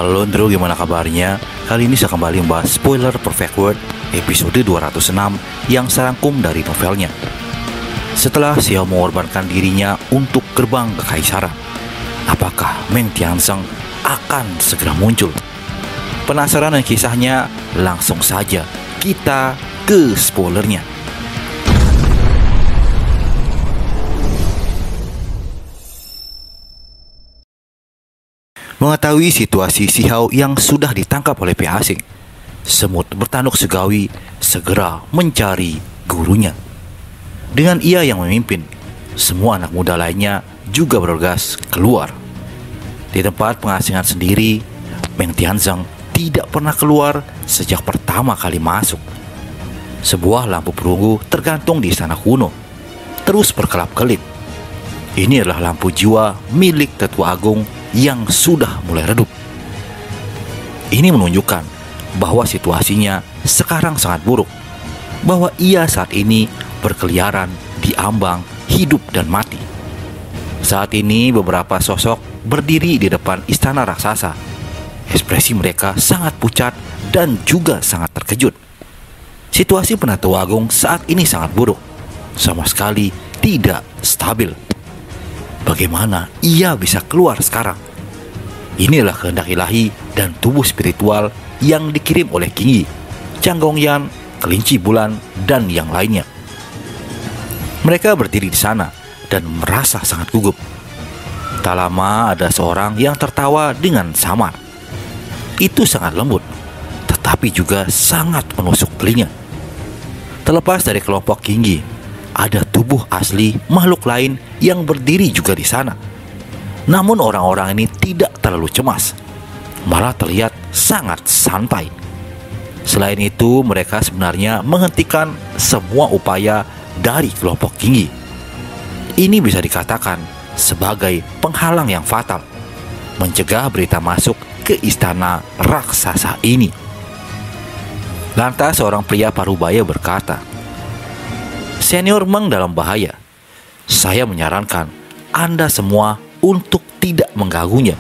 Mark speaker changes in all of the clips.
Speaker 1: Halo Andrew, gimana kabarnya? Kali ini saya kembali membahas spoiler Perfect World episode 206 yang serangkum dari novelnya. Setelah Xiao mengorbankan dirinya untuk gerbang kekaisaran, apakah Meng Tianzeng akan segera muncul? Penasaran dengan kisahnya? Langsung saja kita ke spoilernya. Mengetahui situasi Xiao yang sudah ditangkap oleh pihak asing, Semut bertanduk surgawi segera mencari gurunya. Dengan ia yang memimpin, semua anak muda lainnya juga bergegas keluar. Di tempat pengasingan sendiri, Meng Tianzeng tidak pernah keluar sejak pertama kali masuk. Sebuah lampu perunggu tergantung di istana kuno, terus berkelap-kelip. Ini adalah lampu jiwa milik Tetua Agung yang sudah mulai redup. Ini menunjukkan bahwa situasinya sekarang sangat buruk, bahwa ia saat ini berkeliaran di ambang hidup dan mati. Saat ini beberapa sosok berdiri di depan istana raksasa. Ekspresi mereka sangat pucat dan juga sangat terkejut. Situasi Penatua Agung saat ini sangat buruk, sama sekali tidak stabil. Bagaimana ia bisa keluar sekarang? Inilah kehendak ilahi dan tubuh spiritual yang dikirim oleh King Yi, Zhang Gongyan, Kelinci Bulan, dan yang lainnya. Mereka berdiri di sana dan merasa sangat gugup. Tak lama ada seorang yang tertawa dengan samar. Itu sangat lembut, tetapi juga sangat menusuk telinga. Terlepas dari kelompok King Yi, ada tubuh asli makhluk lain yang berdiri juga di sana. Namun orang-orang ini tidak terlalu cemas, malah terlihat sangat santai. Selain itu, mereka sebenarnya menghentikan semua upaya dari kelompok King Yi. Ini bisa dikatakan sebagai penghalang yang fatal, mencegah berita masuk ke istana raksasa ini. Lantas seorang pria parubaya berkata, "Senior Meng dalam bahaya. Saya menyarankan Anda semua untuk tidak mengganggunya.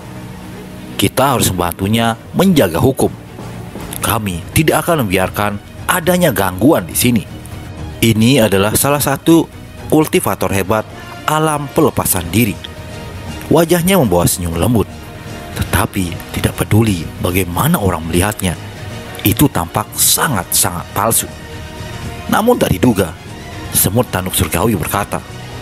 Speaker 1: Kita harus membantunya menjaga hukum. Kami tidak akan membiarkan adanya gangguan di sini." Ini adalah salah satu kultivator hebat alam pelepasan diri. Wajahnya membawa senyum lembut, tetapi tidak peduli bagaimana orang melihatnya. Itu tampak sangat-sangat palsu. Namun tak diduga, Semut Tanduk Surgawi berkata,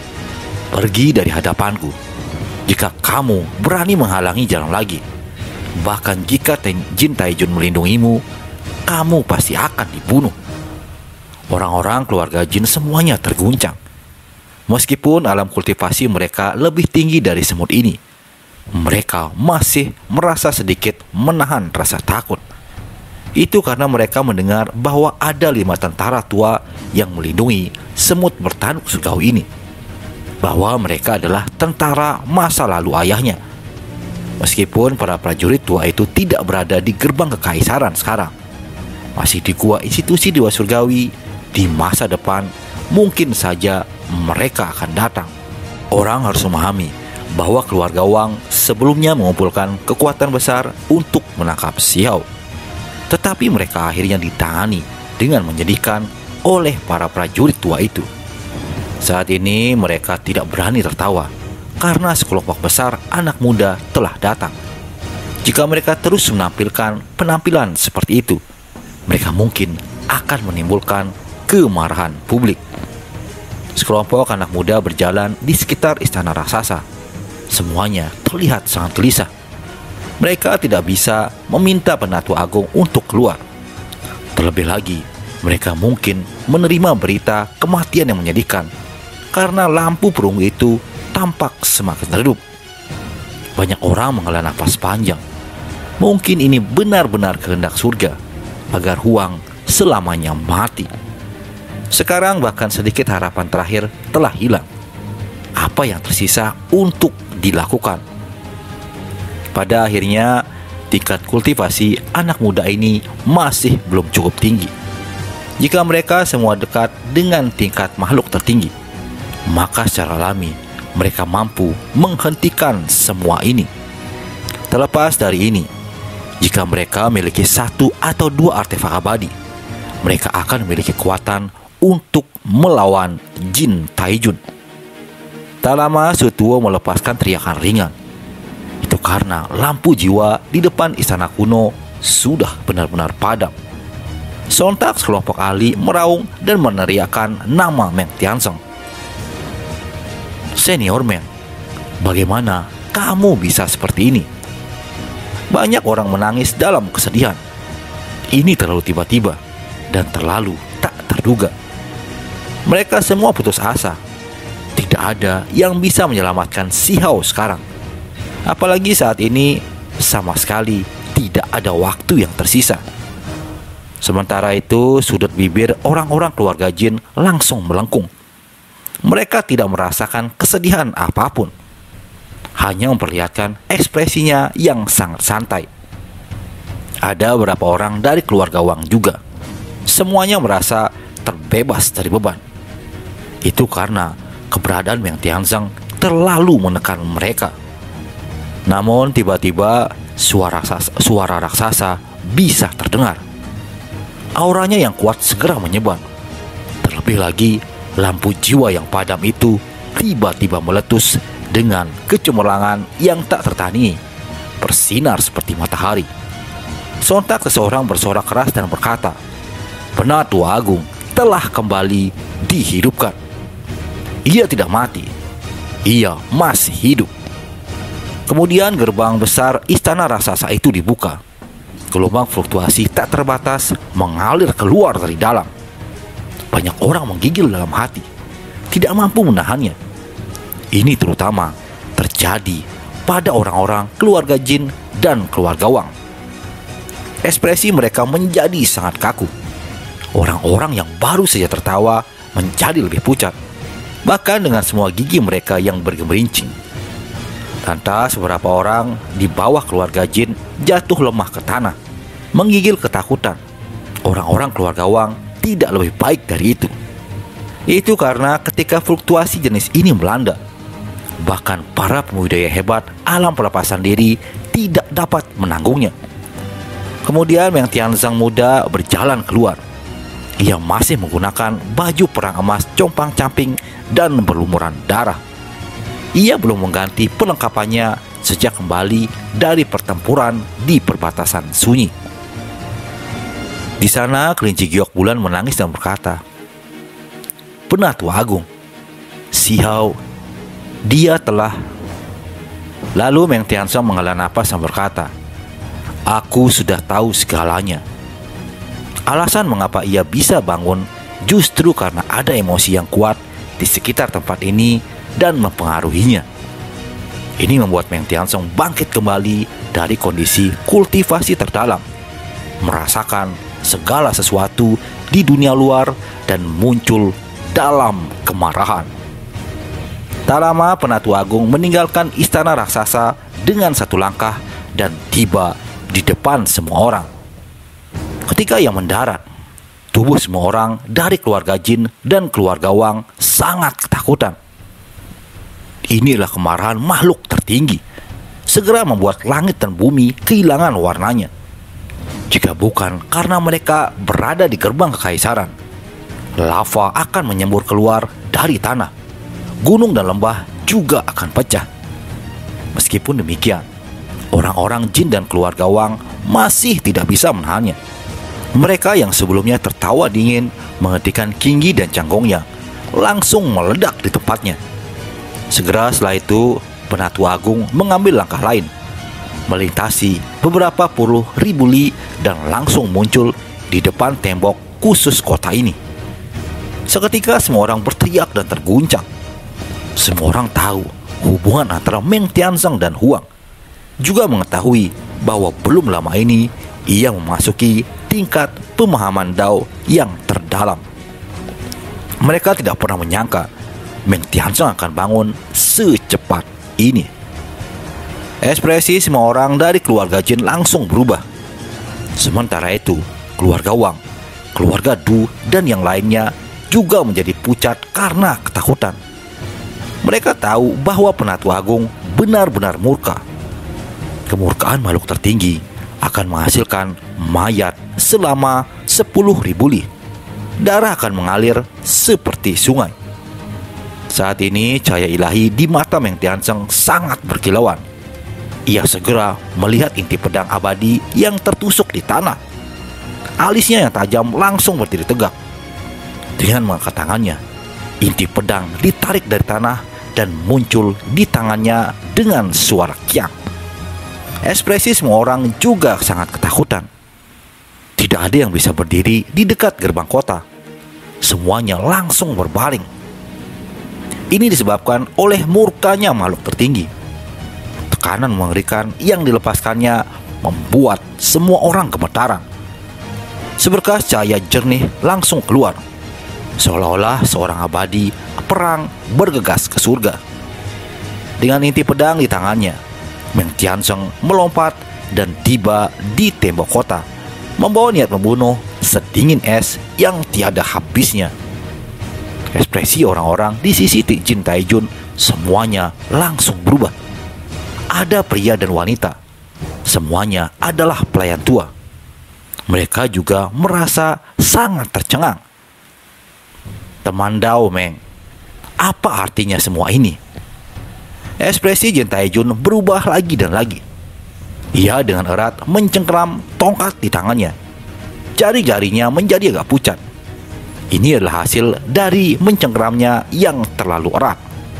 Speaker 1: "Pergi dari hadapanku. Jika kamu berani menghalangi jalan lagi, bahkan jika Jin Taijun melindungimu, kamu pasti akan dibunuh." Orang-orang keluarga Jin semuanya terguncang. Meskipun alam kultivasi mereka lebih tinggi dari semut ini, mereka masih merasa sedikit menahan rasa takut. Itu karena mereka mendengar bahwa ada 5 tentara tua yang melindungi semut bertanduk surgawi ini, bahwa mereka adalah tentara masa lalu ayahnya. Meskipun para prajurit tua itu tidak berada di gerbang kekaisaran sekarang, masih di gua institusi Dewa Surgawi, di masa depan mungkin saja mereka akan datang. Orang harus memahami bahwa keluarga Wang sebelumnya mengumpulkan kekuatan besar untuk menangkap Xiao. Tetapi mereka akhirnya ditangani dengan menyedihkan oleh para prajurit tua itu. Saat ini mereka tidak berani tertawa karena sekelompok besar anak muda telah datang. Jika mereka terus menampilkan penampilan seperti itu, mereka mungkin akan menimbulkan kemarahan publik. Sekelompok anak muda berjalan di sekitar istana raksasa. Semuanya terlihat sangat gelisah. Mereka tidak bisa meminta Penatua Agung untuk keluar. Terlebih lagi, mereka mungkin menerima berita kematian yang menyedihkan karena lampu perunggu itu tampak semakin redup. Banyak orang menghela nafas panjang. Mungkin ini benar-benar kehendak surga agar Huang selamanya mati. Sekarang bahkan sedikit harapan terakhir telah hilang. Apa yang tersisa untuk dilakukan? Pada akhirnya, tingkat kultivasi anak muda ini masih belum cukup tinggi. Jika mereka semua dekat dengan tingkat makhluk tertinggi, maka secara alami mereka mampu menghentikan semua ini. Terlepas dari ini, Jika mereka memiliki satu atau dua artefak abadi, mereka akan memiliki kekuatan untuk melawan Jin Taijun. Tak lama Sutuo melepaskan teriakan ringan. Itu karena lampu jiwa di depan istana kuno sudah benar-benar padam. Sontak sekelompok ahli meraung dan meneriakkan nama Meng Tianzong. "Senior Meng, bagaimana kamu bisa seperti ini?" Banyak orang menangis dalam kesedihan. Ini terlalu tiba-tiba dan terlalu tak terduga. Mereka semua putus asa. Tidak ada yang bisa menyelamatkan Si Hao sekarang. Apalagi saat ini sama sekali tidak ada waktu yang tersisa. Sementara itu, sudut bibir orang-orang keluarga Jin langsung melengkung. Mereka tidak merasakan kesedihan apapun, hanya memperlihatkan ekspresinya yang sangat santai. Ada beberapa orang dari keluarga Wang juga. Semuanya merasa terbebas dari beban. Itu karena keberadaan Meng Tianzong terlalu menekan mereka. Namun tiba-tiba suara raksasa bisa terdengar. Auranya yang kuat segera menyebar. Terlebih lagi, lampu jiwa yang padam itu tiba-tiba meletus dengan kecemerlangan yang tak tertandingi, bersinar seperti matahari. Sontak seseorang bersorak keras dan berkata, "Penatua Agung telah kembali dihidupkan. Ia tidak mati, ia masih hidup." Kemudian gerbang besar istana raksasa itu dibuka. Gelombang fluktuasi tak terbatas mengalir keluar dari dalam. Banyak orang menggigil dalam hati, tidak mampu menahannya. Ini terutama terjadi pada orang-orang keluarga Jin dan keluarga Wang. Ekspresi mereka menjadi sangat kaku. Orang-orang yang baru saja tertawa menjadi lebih pucat, bahkan dengan semua gigi mereka yang bergemerincing. Lantas beberapa orang di bawah keluarga Jin jatuh lemah ke tanah, menggigil ketakutan. Orang-orang keluarga Wang tidak lebih baik dari itu. Itu karena ketika fluktuasi jenis ini melanda, bahkan para pembudidaya hebat alam pelepasan diri tidak dapat menanggungnya. Kemudian Meng Tianzong muda berjalan keluar. Ia masih menggunakan baju perang emas compang-camping dan berlumuran darah. Ia belum mengganti perlengkapannya sejak kembali dari pertempuran di perbatasan sunyi. Di sana kelinci giok bulan menangis dan berkata, "Penatua Agung, Si Hao, dia telah..." Lalu Meng Tianzong menghela napas dan berkata, "Aku sudah tahu segalanya." Alasan mengapa ia bisa bangun justru karena ada emosi yang kuat di sekitar tempat ini dan mempengaruhinya. Ini membuat Meng Tianzong bangkit kembali dari kondisi kultivasi terdalam, merasakan segala sesuatu di dunia luar dan muncul dalam kemarahan. Tak lama Penatua Agung meninggalkan istana raksasa dengan satu langkah dan tiba di depan semua orang. Ketika ia mendarat, tubuh semua orang dari keluarga Jin dan keluarga Wang sangat ketakutan. Inilah kemarahan makhluk tertinggi, segera membuat langit dan bumi kehilangan warnanya. Jika bukan karena mereka berada di gerbang kekaisaran, lava akan menyembur keluar dari tanah. Gunung dan lembah juga akan pecah. Meskipun demikian, orang-orang Jin dan keluarga Wang masih tidak bisa menahannya. Mereka yang sebelumnya tertawa dingin menghentikan Qingyi dan Canggongnya langsung meledak di tempatnya. Segera setelah itu, Penatua Agung mengambil langkah lain, melintasi beberapa puluh ribu li dan langsung muncul di depan tembok khusus kota ini. Seketika semua orang berteriak dan terguncang. Semua orang tahu hubungan antara Meng Tianzong dan Huang, juga mengetahui bahwa belum lama ini ia memasuki tingkat pemahaman Dao yang terdalam. Mereka tidak pernah menyangka Meng Tianzong akan bangun secepat ini. Ekspresi semua orang dari keluarga Jin langsung berubah. Sementara itu, keluarga Wang, keluarga Du, dan yang lainnya juga menjadi pucat karena ketakutan. Mereka tahu bahwa Penatua Agung benar-benar murka. Kemurkaan makhluk tertinggi akan menghasilkan mayat selama 10.000 li. Darah akan mengalir seperti sungai. Saat ini cahaya ilahi di mata Meng Tianzeng sangat berkilauan. Ia segera melihat inti pedang abadi yang tertusuk di tanah. Alisnya yang tajam langsung berdiri tegak. Dengan mengangkat tangannya, inti pedang ditarik dari tanah dan muncul di tangannya dengan suara kiang. Ekspresi semua orang juga sangat ketakutan. Tidak ada yang bisa berdiri di dekat gerbang kota. Semuanya langsung berbaring. Ini disebabkan oleh murkanya makhluk tertinggi. Tekanan mengerikan yang dilepaskannya membuat semua orang gemetaran. Seberkas cahaya jernih langsung keluar, seolah-olah seorang abadi perang bergegas ke surga. Dengan inti pedang di tangannya, Meng Tianzeng melompat dan tiba di tembok kota, membawa niat membunuh sedingin es yang tiada habisnya. Ekspresi orang-orang di sisi Jin Taijun semuanya langsung berubah. Ada pria dan wanita, semuanya adalah pelayan tua. Mereka juga merasa sangat tercengang. Teman Dao Meng, apa artinya semua ini? Ekspresi Jin Taijun berubah lagi dan lagi. Ia dengan erat mencengkeram tongkat di tangannya. Jari-jarinya menjadi agak pucat. Ini adalah hasil dari mencengkeramnya yang terlalu erat.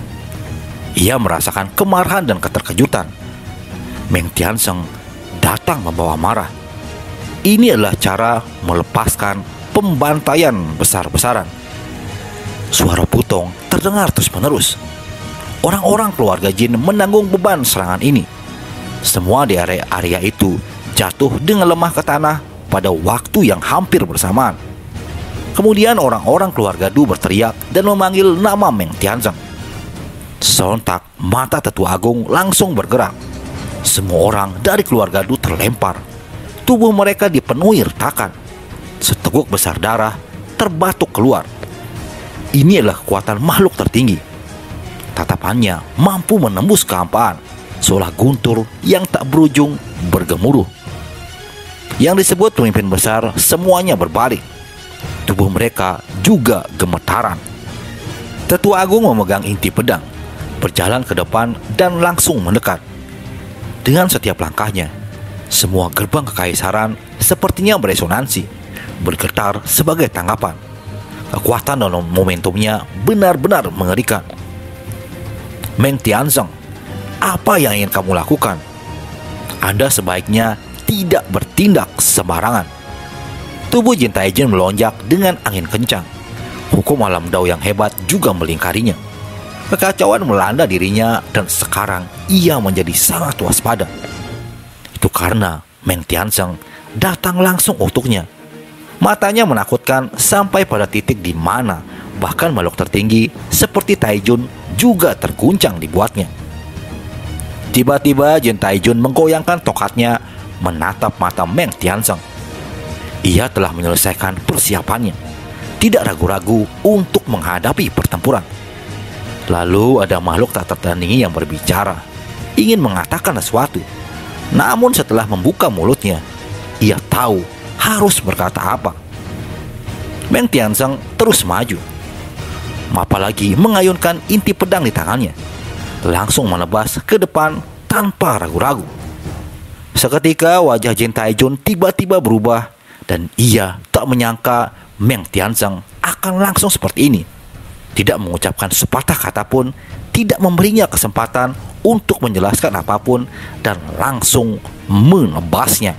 Speaker 1: Ia merasakan kemarahan dan keterkejutan. Meng Tianzeng datang membawa marah. Ini adalah cara melepaskan pembantaian besar-besaran. Suara putong terdengar terus-menerus. Orang-orang keluarga Jin menanggung beban serangan ini. Semua di area itu jatuh dengan lemah ke tanah pada waktu yang hampir bersamaan. Kemudian orang-orang keluarga Du berteriak dan memanggil nama Meng Tianzeng. Sontak mata Tetua Agung langsung bergerak. Semua orang dari keluarga Du terlempar. Tubuh mereka dipenuhi retakan. Seteguk besar darah terbatuk keluar. Ini adalah kekuatan makhluk tertinggi. Tatapannya mampu menembus kehampaan, seolah guntur yang tak berujung bergemuruh. Yang disebut pemimpin besar semuanya berbalik. Tubuh mereka juga gemetaran. Tetua Agung memegang inti pedang, berjalan ke depan dan langsung mendekat. Dengan setiap langkahnya, semua gerbang kekaisaran sepertinya beresonansi, bergetar sebagai tanggapan. Kekuatan dan momentumnya benar-benar mengerikan. Meng Tianzeng, apa yang ingin kamu lakukan? Anda sebaiknya tidak bertindak sembarangan. Tubuh Jin Taijun melonjak dengan angin kencang. Hukum alam Dao yang hebat juga melingkarinya. Kekacauan melanda dirinya dan sekarang ia menjadi sangat waspada. Itu karena Meng Tianzeng datang langsung untuknya. Matanya menakutkan sampai pada titik di mana bahkan makhluk tertinggi seperti Taijun juga terguncang dibuatnya. Tiba-tiba Jin Taijun menggoyangkan tongkatnya menatap mata Meng Tianzeng. Ia telah menyelesaikan persiapannya, tidak ragu-ragu untuk menghadapi pertempuran. Lalu ada makhluk tak tertandingi yang berbicara, ingin mengatakan sesuatu. Namun setelah membuka mulutnya, ia tahu harus berkata apa. Meng Tianzeng terus maju, apalagi mengayunkan inti pedang di tangannya, langsung menebas ke depan tanpa ragu-ragu. Seketika wajah Jin Taijun tiba-tiba berubah dan ia tak menyangka Meng Tianzeng akan langsung seperti ini. Tidak mengucapkan sepatah kata pun, tidak memberinya kesempatan untuk menjelaskan apapun dan langsung menebasnya.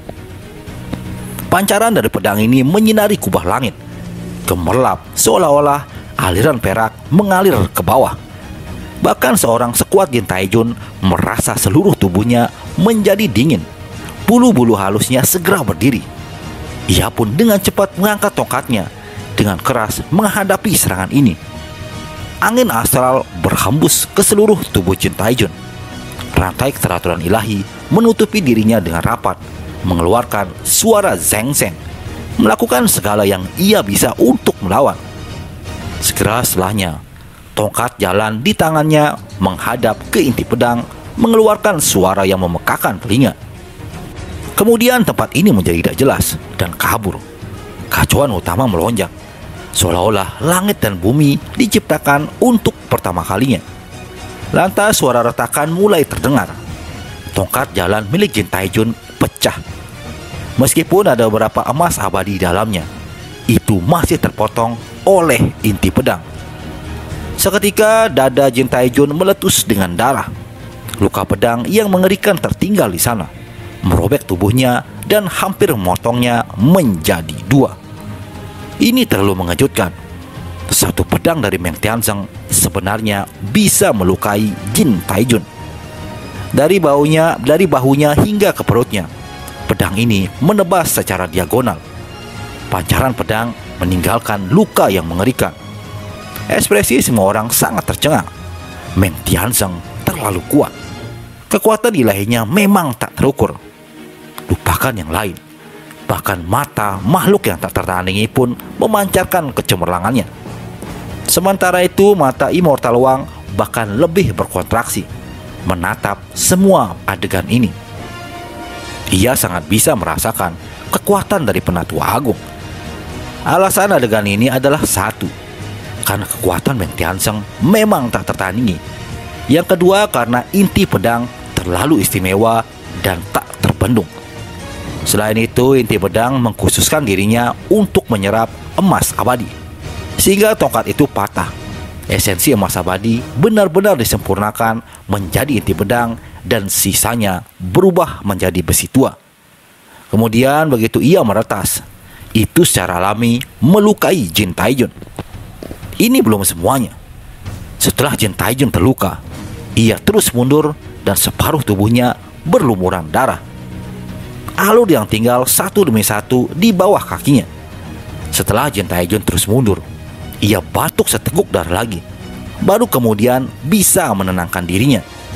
Speaker 1: Pancaran dari pedang ini menyinari kubah langit, gemerlap seolah-olah aliran perak mengalir ke bawah. Bahkan seorang sekuat Jin Taijun merasa seluruh tubuhnya menjadi dingin. Bulu-bulu halusnya segera berdiri. Ia pun dengan cepat mengangkat tongkatnya, dengan keras menghadapi serangan ini. Angin astral berhembus ke seluruh tubuh Jin Taijun. Rantai keteraturan ilahi menutupi dirinya dengan rapat, mengeluarkan suara zeng-zeng, melakukan segala yang ia bisa untuk melawan. Segera setelahnya, tongkat jalan di tangannya menghadap ke inti pedang, mengeluarkan suara yang memekakan telinga. Kemudian tempat ini menjadi tidak jelas dan kabur. Kacauan utama melonjak, seolah-olah langit dan bumi diciptakan untuk pertama kalinya. Lantas suara retakan mulai terdengar. Tongkat jalan milik Jin Taijun pecah. Meskipun ada beberapa emas abadi di dalamnya, itu masih terpotong oleh inti pedang. Seketika dada Jin Taijun meletus dengan darah. Luka pedang yang mengerikan tertinggal di sana, merobek tubuhnya dan hampir memotongnya menjadi dua. Ini terlalu mengejutkan. Satu pedang dari Meng Tianzeng sebenarnya bisa melukai Jin Taijun. Dari bahunya hingga ke perutnya, pedang ini menebas secara diagonal. Pancaran pedang meninggalkan luka yang mengerikan. Ekspresi semua orang sangat tercengang. Meng Tianzeng terlalu kuat. Kekuatan ilahinya memang tak terukur. Lupakan yang lain. Bahkan mata makhluk yang tak tertandingi pun memancarkan kecemerlangannya. Sementara itu mata Immortal Wang bahkan lebih berkontraksi, menatap semua adegan ini. Ia sangat bisa merasakan kekuatan dari Penatua Agung. Alasan adegan ini adalah satu, karena kekuatan Meng Tianzeng memang tak tertandingi. Yang kedua, karena inti pedang terlalu istimewa dan tak terbendung. Selain itu, inti pedang mengkhususkan dirinya untuk menyerap emas abadi, sehingga tongkat itu patah. Esensi emas abadi benar-benar disempurnakan menjadi inti pedang dan sisanya berubah menjadi besi tua. Kemudian begitu ia meretas, itu secara alami melukai Jin Taijun. Ini belum semuanya. Setelah Jin Taijun terluka, ia terus mundur dan separuh tubuhnya berlumuran darah. Alur yang tinggal satu demi satu di bawah kakinya. Setelah Jin Taijun terus mundur, ia batuk seteguk darah lagi, baru kemudian bisa menenangkan dirinya.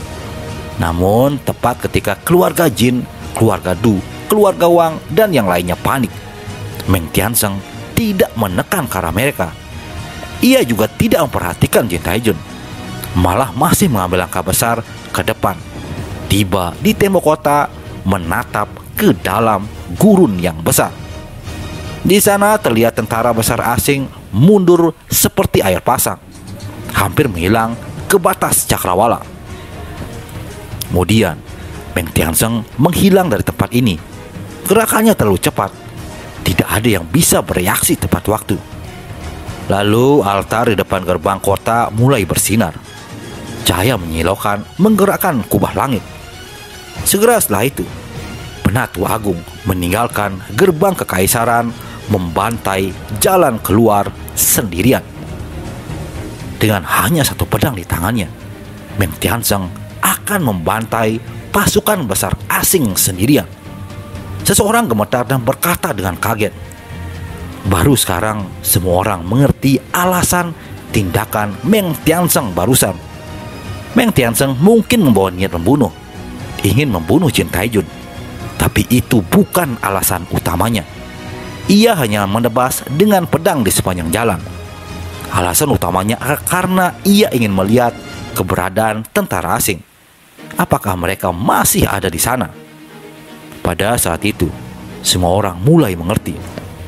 Speaker 1: Namun tepat ketika keluarga Jin, keluarga Du, keluarga Wang, dan yang lainnya panik, Meng Tianzeng tidak menekan ke arah mereka. Ia juga tidak memperhatikan Jin Taijun, malah masih mengambil langkah besar ke depan. Tiba di tembok kota, menatap ke dalam gurun yang besar. Di sana terlihat tentara besar asing mundur seperti air pasang, hampir menghilang ke batas cakrawala. Kemudian Meng Tianzeng menghilang dari tempat ini. Gerakannya terlalu cepat, tidak ada yang bisa bereaksi tepat waktu. Lalu altar di depan gerbang kota mulai bersinar. Cahaya menyilaukan menggerakkan kubah langit. Segera setelah itu, Penatua Agung meninggalkan gerbang kekaisaran, membantai jalan keluar sendirian. Dengan hanya satu pedang di tangannya, Meng Tianzeng akan membantai pasukan besar asing sendirian. Seseorang gemetar dan berkata dengan kaget. Baru sekarang semua orang mengerti alasan tindakan Meng Tianzeng barusan. Meng Tianzeng mungkin membawa niat membunuh, ingin membunuh Jin Taijun, tapi itu bukan alasan utamanya. Ia hanya menebas dengan pedang di sepanjang jalan. Alasan utamanya karena ia ingin melihat keberadaan tentara asing. Apakah mereka masih ada di sana? Pada saat itu, semua orang mulai mengerti.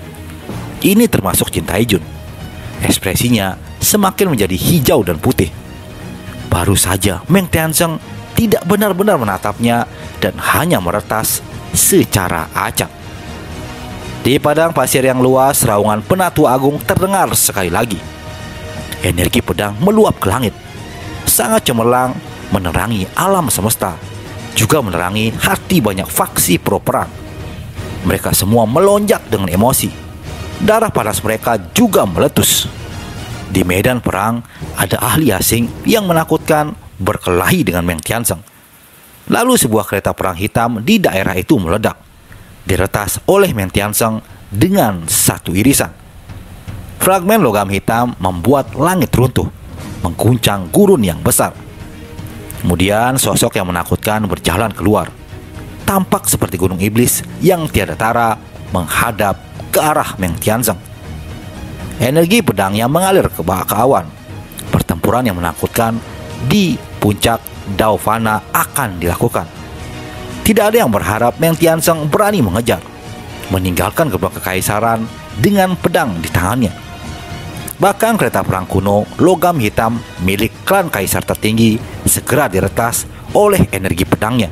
Speaker 1: Ini termasuk Jin Taijun. Ekspresinya semakin menjadi hijau dan putih. Baru saja Meng Tianzeng tidak benar-benar menatapnya dan hanya meretas secara acak. Di padang pasir yang luas, raungan Penatua Agung terdengar sekali lagi. Energi pedang meluap ke langit, sangat cemerlang, menerangi alam semesta, juga menerangi hati banyak faksi pro perang. Mereka semua melonjak dengan emosi. Darah panas mereka juga meletus. Di medan perang, ada ahli asing yang menakutkan berkelahi dengan Meng Tianzeng. Lalu sebuah kereta perang hitam di daerah itu meledak, diretas oleh Meng Tianzeng dengan satu irisan. Fragmen logam hitam membuat langit runtuh, mengguncang gurun yang besar. Kemudian sosok yang menakutkan berjalan keluar, tampak seperti gunung iblis yang tiada tara menghadap ke arah Meng Tianzeng. Energi pedangnya mengalir ke awan. Pertempuran yang menakutkan di puncak Dao Fana akan dilakukan. Tidak ada yang berharap Meng Tianzeng berani mengejar, meninggalkan gerbang kekaisaran dengan pedang di tangannya. Bahkan kereta perang kuno logam hitam milik klan kaisar tertinggi segera diretas oleh energi pedangnya.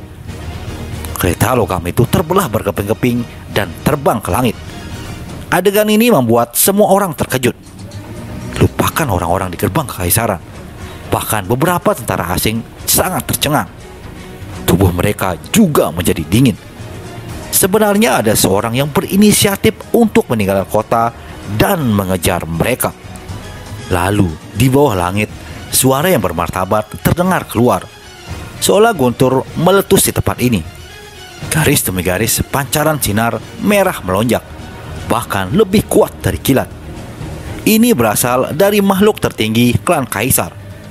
Speaker 1: Kereta logam itu terbelah berkeping-keping dan terbang ke langit. Adegan ini membuat semua orang terkejut. Lupakan orang-orang di gerbang kekaisaran. Bahkan beberapa tentara asing sangat tercengang. Tubuh mereka juga menjadi dingin. Sebenarnya ada seorang yang berinisiatif untuk meninggalkan kota dan mengejar mereka. Lalu di bawah langit, suara yang bermartabat terdengar keluar, seolah guntur meletus di tempat ini. Garis demi garis pancaran sinar merah melonjak, bahkan lebih kuat dari kilat. Ini berasal dari makhluk tertinggi klan kaisar.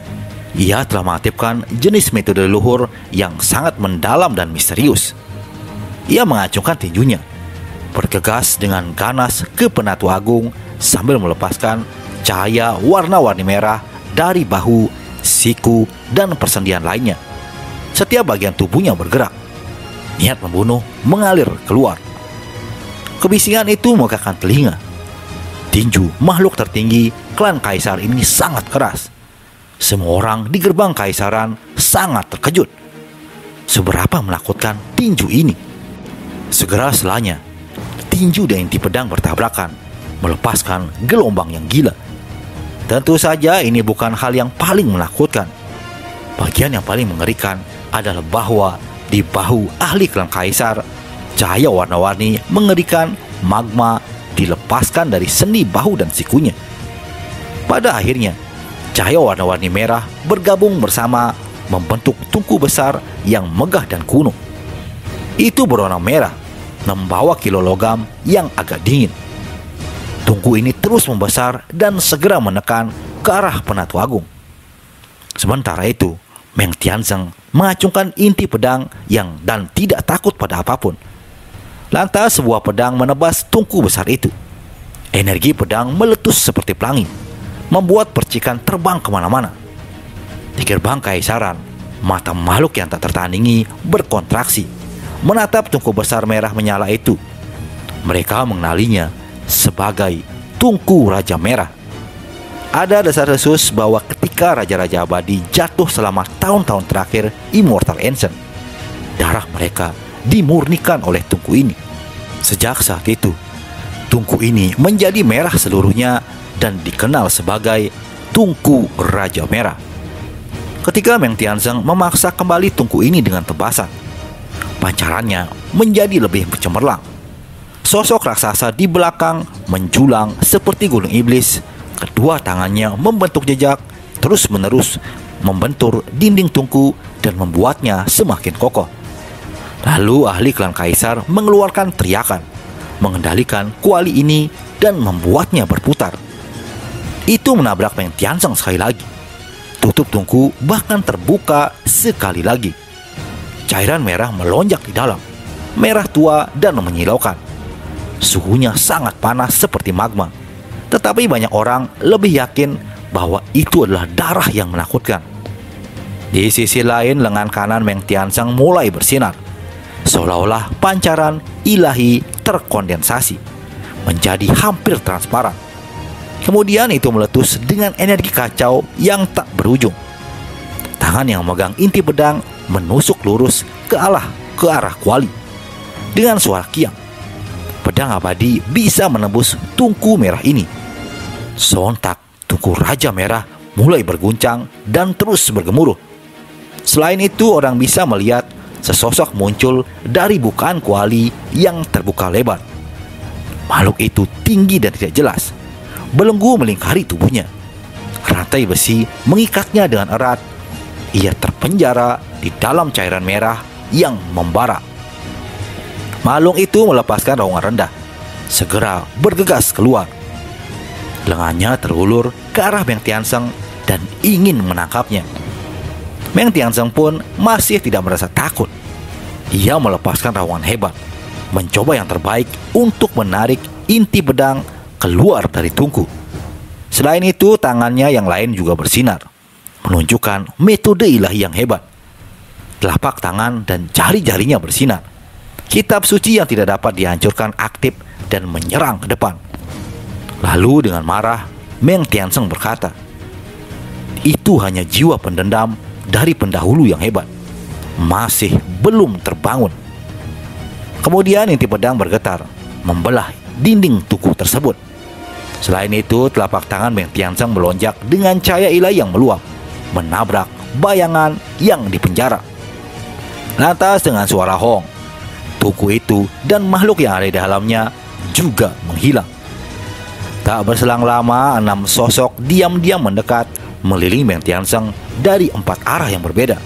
Speaker 1: Ia telah mengaktifkan jenis metode leluhur yang sangat mendalam dan misterius. Ia mengacungkan tinjunya, bergegas dengan ganas ke Penatu Agung sambil melepaskan cahaya warna-warni merah dari bahu, siku, dan persendian lainnya. Setiap bagian tubuhnya bergerak. Niat membunuh mengalir keluar. Kebisingan itu menggegarkan telinga. Tinju makhluk tertinggi klan kaisar ini sangat keras. Semua orang di gerbang kaisaran sangat terkejut. Seberapa menakutkan tinju ini. Segera setelahnya, tinju dan inti pedang bertabrakan, melepaskan gelombang yang gila. Tentu saja ini bukan hal yang paling menakutkan. Bagian yang paling mengerikan adalah bahwa di bahu ahli klan kaisar, cahaya warna-warni mengerikan magma dilepaskan dari sendi bahu dan sikunya. Pada akhirnya, cahaya warna-warni merah bergabung bersama membentuk tungku besar yang megah dan kuno. Itu berwarna merah, membawa kilo logam yang agak dingin. Tungku ini terus membesar dan segera menekan ke arah Penatu Agung. Sementara itu, Meng Tianzeng mengacungkan inti pedang dan tidak takut pada apapun. Lantas sebuah pedang menebas tungku besar itu. Energi pedang meletus seperti pelangi, membuat percikan terbang kemana-mana. Di gerbang kaisaran, mata makhluk yang tak tertandingi berkontraksi, menatap tungku besar merah menyala itu. Mereka mengenalinya sebagai Tungku Raja Merah. Ada desas-desus bahwa ketika Raja-Raja Abadi jatuh selama tahun-tahun terakhir Immortal Ancient, darah mereka dimurnikan oleh tungku ini. Sejak saat itu, tungku ini menjadi merah seluruhnya dan dikenal sebagai Tungku Raja Merah. Ketika Meng Tianzeng memaksa kembali tungku ini dengan tebasan, pancarannya menjadi lebih cemerlang. Sosok raksasa di belakang menjulang seperti gunung iblis. Kedua tangannya membentuk jejak, terus-menerus membentur dinding tungku dan membuatnya semakin kokoh. Lalu ahli klan kaisar mengeluarkan teriakan, mengendalikan kuali ini dan membuatnya berputar. Itu menabrak Meng Tianzeng sekali lagi. Tutup tungku bahkan terbuka sekali lagi. Cairan merah melonjak di dalam, merah tua dan menyilaukan. Suhunya sangat panas seperti magma. Tetapi banyak orang lebih yakin bahwa itu adalah darah yang menakutkan. Di sisi lain, lengan kanan Meng Tianzeng mulai bersinar, seolah-olah pancaran ilahi terkondensasi, menjadi hampir transparan. Kemudian itu meletus dengan energi kacau yang tak berujung. Tangan yang memegang inti pedang menusuk lurus ke arah kuali. Dengan suara kiang, pedang abadi bisa menembus tungku merah ini. Sontak, tungku Raja Merah mulai berguncang dan terus bergemuruh. Selain itu, orang bisa melihat sesosok muncul dari bukaan kuali yang terbuka lebar. Makhluk itu tinggi dan tidak jelas. Belenggu melingkari tubuhnya. Rantai besi mengikatnya dengan erat. Ia terpenjara di dalam cairan merah yang membara. Makhluk itu melepaskan raungan rendah, segera bergegas keluar. Lengannya terulur ke arah Meng Tianzeng dan ingin menangkapnya. Meng Tianzeng pun masih tidak merasa takut. Ia melepaskan raungan hebat, mencoba yang terbaik untuk menarik inti pedang keluar dari tungku. Selain itu, tangannya yang lain juga bersinar, menunjukkan metode ilahi yang hebat. telapak tangan dan jari-jarinya bersinar. Kitab suci yang tidak dapat dihancurkan aktif dan menyerang ke depan. Lalu dengan marah, Meng Tianzeng berkata, "Itu hanya jiwa pendendam dari pendahulu yang hebat. Masih belum terbangun." Kemudian inti pedang bergetar, membelah dinding tugu tersebut. Selain itu, telapak tangan Meng Tianzeng melonjak dengan cahaya ilahi yang meluap, menabrak bayangan yang dipenjara. Lantas dengan suara hong, tugu itu dan makhluk yang ada di dalamnya juga menghilang. Tak berselang lama, 6 sosok diam-diam mendekat mengelilingi Meng Tianzeng dari 4 arah yang berbeda.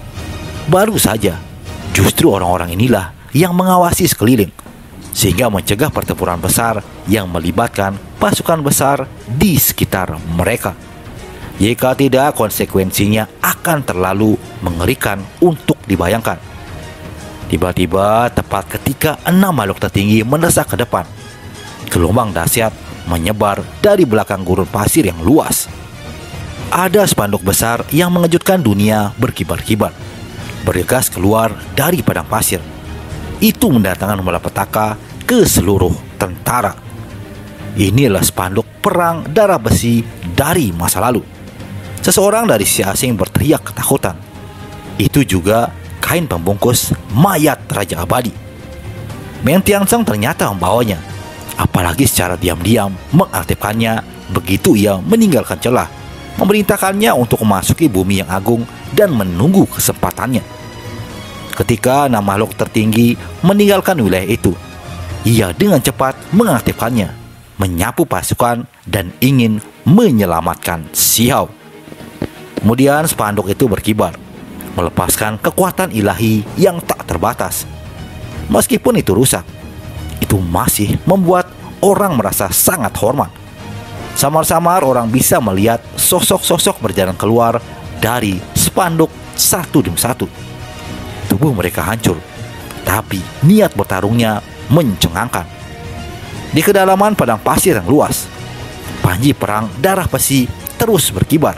Speaker 1: Baru saja, justru orang-orang inilah yang mengawasi sekeliling, sehingga mencegah pertempuran besar yang melibatkan pasukan besar di sekitar mereka. Jika tidak, konsekuensinya akan terlalu mengerikan untuk dibayangkan. Tiba-tiba, tepat ketika 6 makhluk tertinggi mendesak ke depan, gelombang dahsyat menyebar dari belakang gurun pasir yang luas. Ada spanduk besar yang mengejutkan dunia berkibar-kibar, bergegas keluar dari padang pasir. Itu mendatangkan malapetaka ke seluruh tentara. Inilah spanduk perang darah besi dari masa lalu. Seseorang dari sisi asing berteriak ketakutan. Itu juga kain pembungkus mayat Raja Abadi. Meng Tianzeng ternyata membawanya, apalagi secara diam-diam mengaktifkannya begitu ia meninggalkan celah, memerintahkannya untuk memasuki bumi yang agung dan menunggu kesempatannya. Ketika 6 makhluk tertinggi meninggalkan wilayah itu, ia dengan cepat mengaktifkannya, menyapu pasukan dan ingin menyelamatkan Xiao. Kemudian spanduk itu berkibar, melepaskan kekuatan ilahi yang tak terbatas. Meskipun itu rusak, itu masih membuat orang merasa sangat hormat. Samar-samar orang bisa melihat sosok-sosok berjalan keluar dari spanduk satu demi satu. Tubuh mereka hancur, tapi niat bertarungnya mencengangkan. Di kedalaman padang pasir yang luas, panji perang darah besi terus berkibar.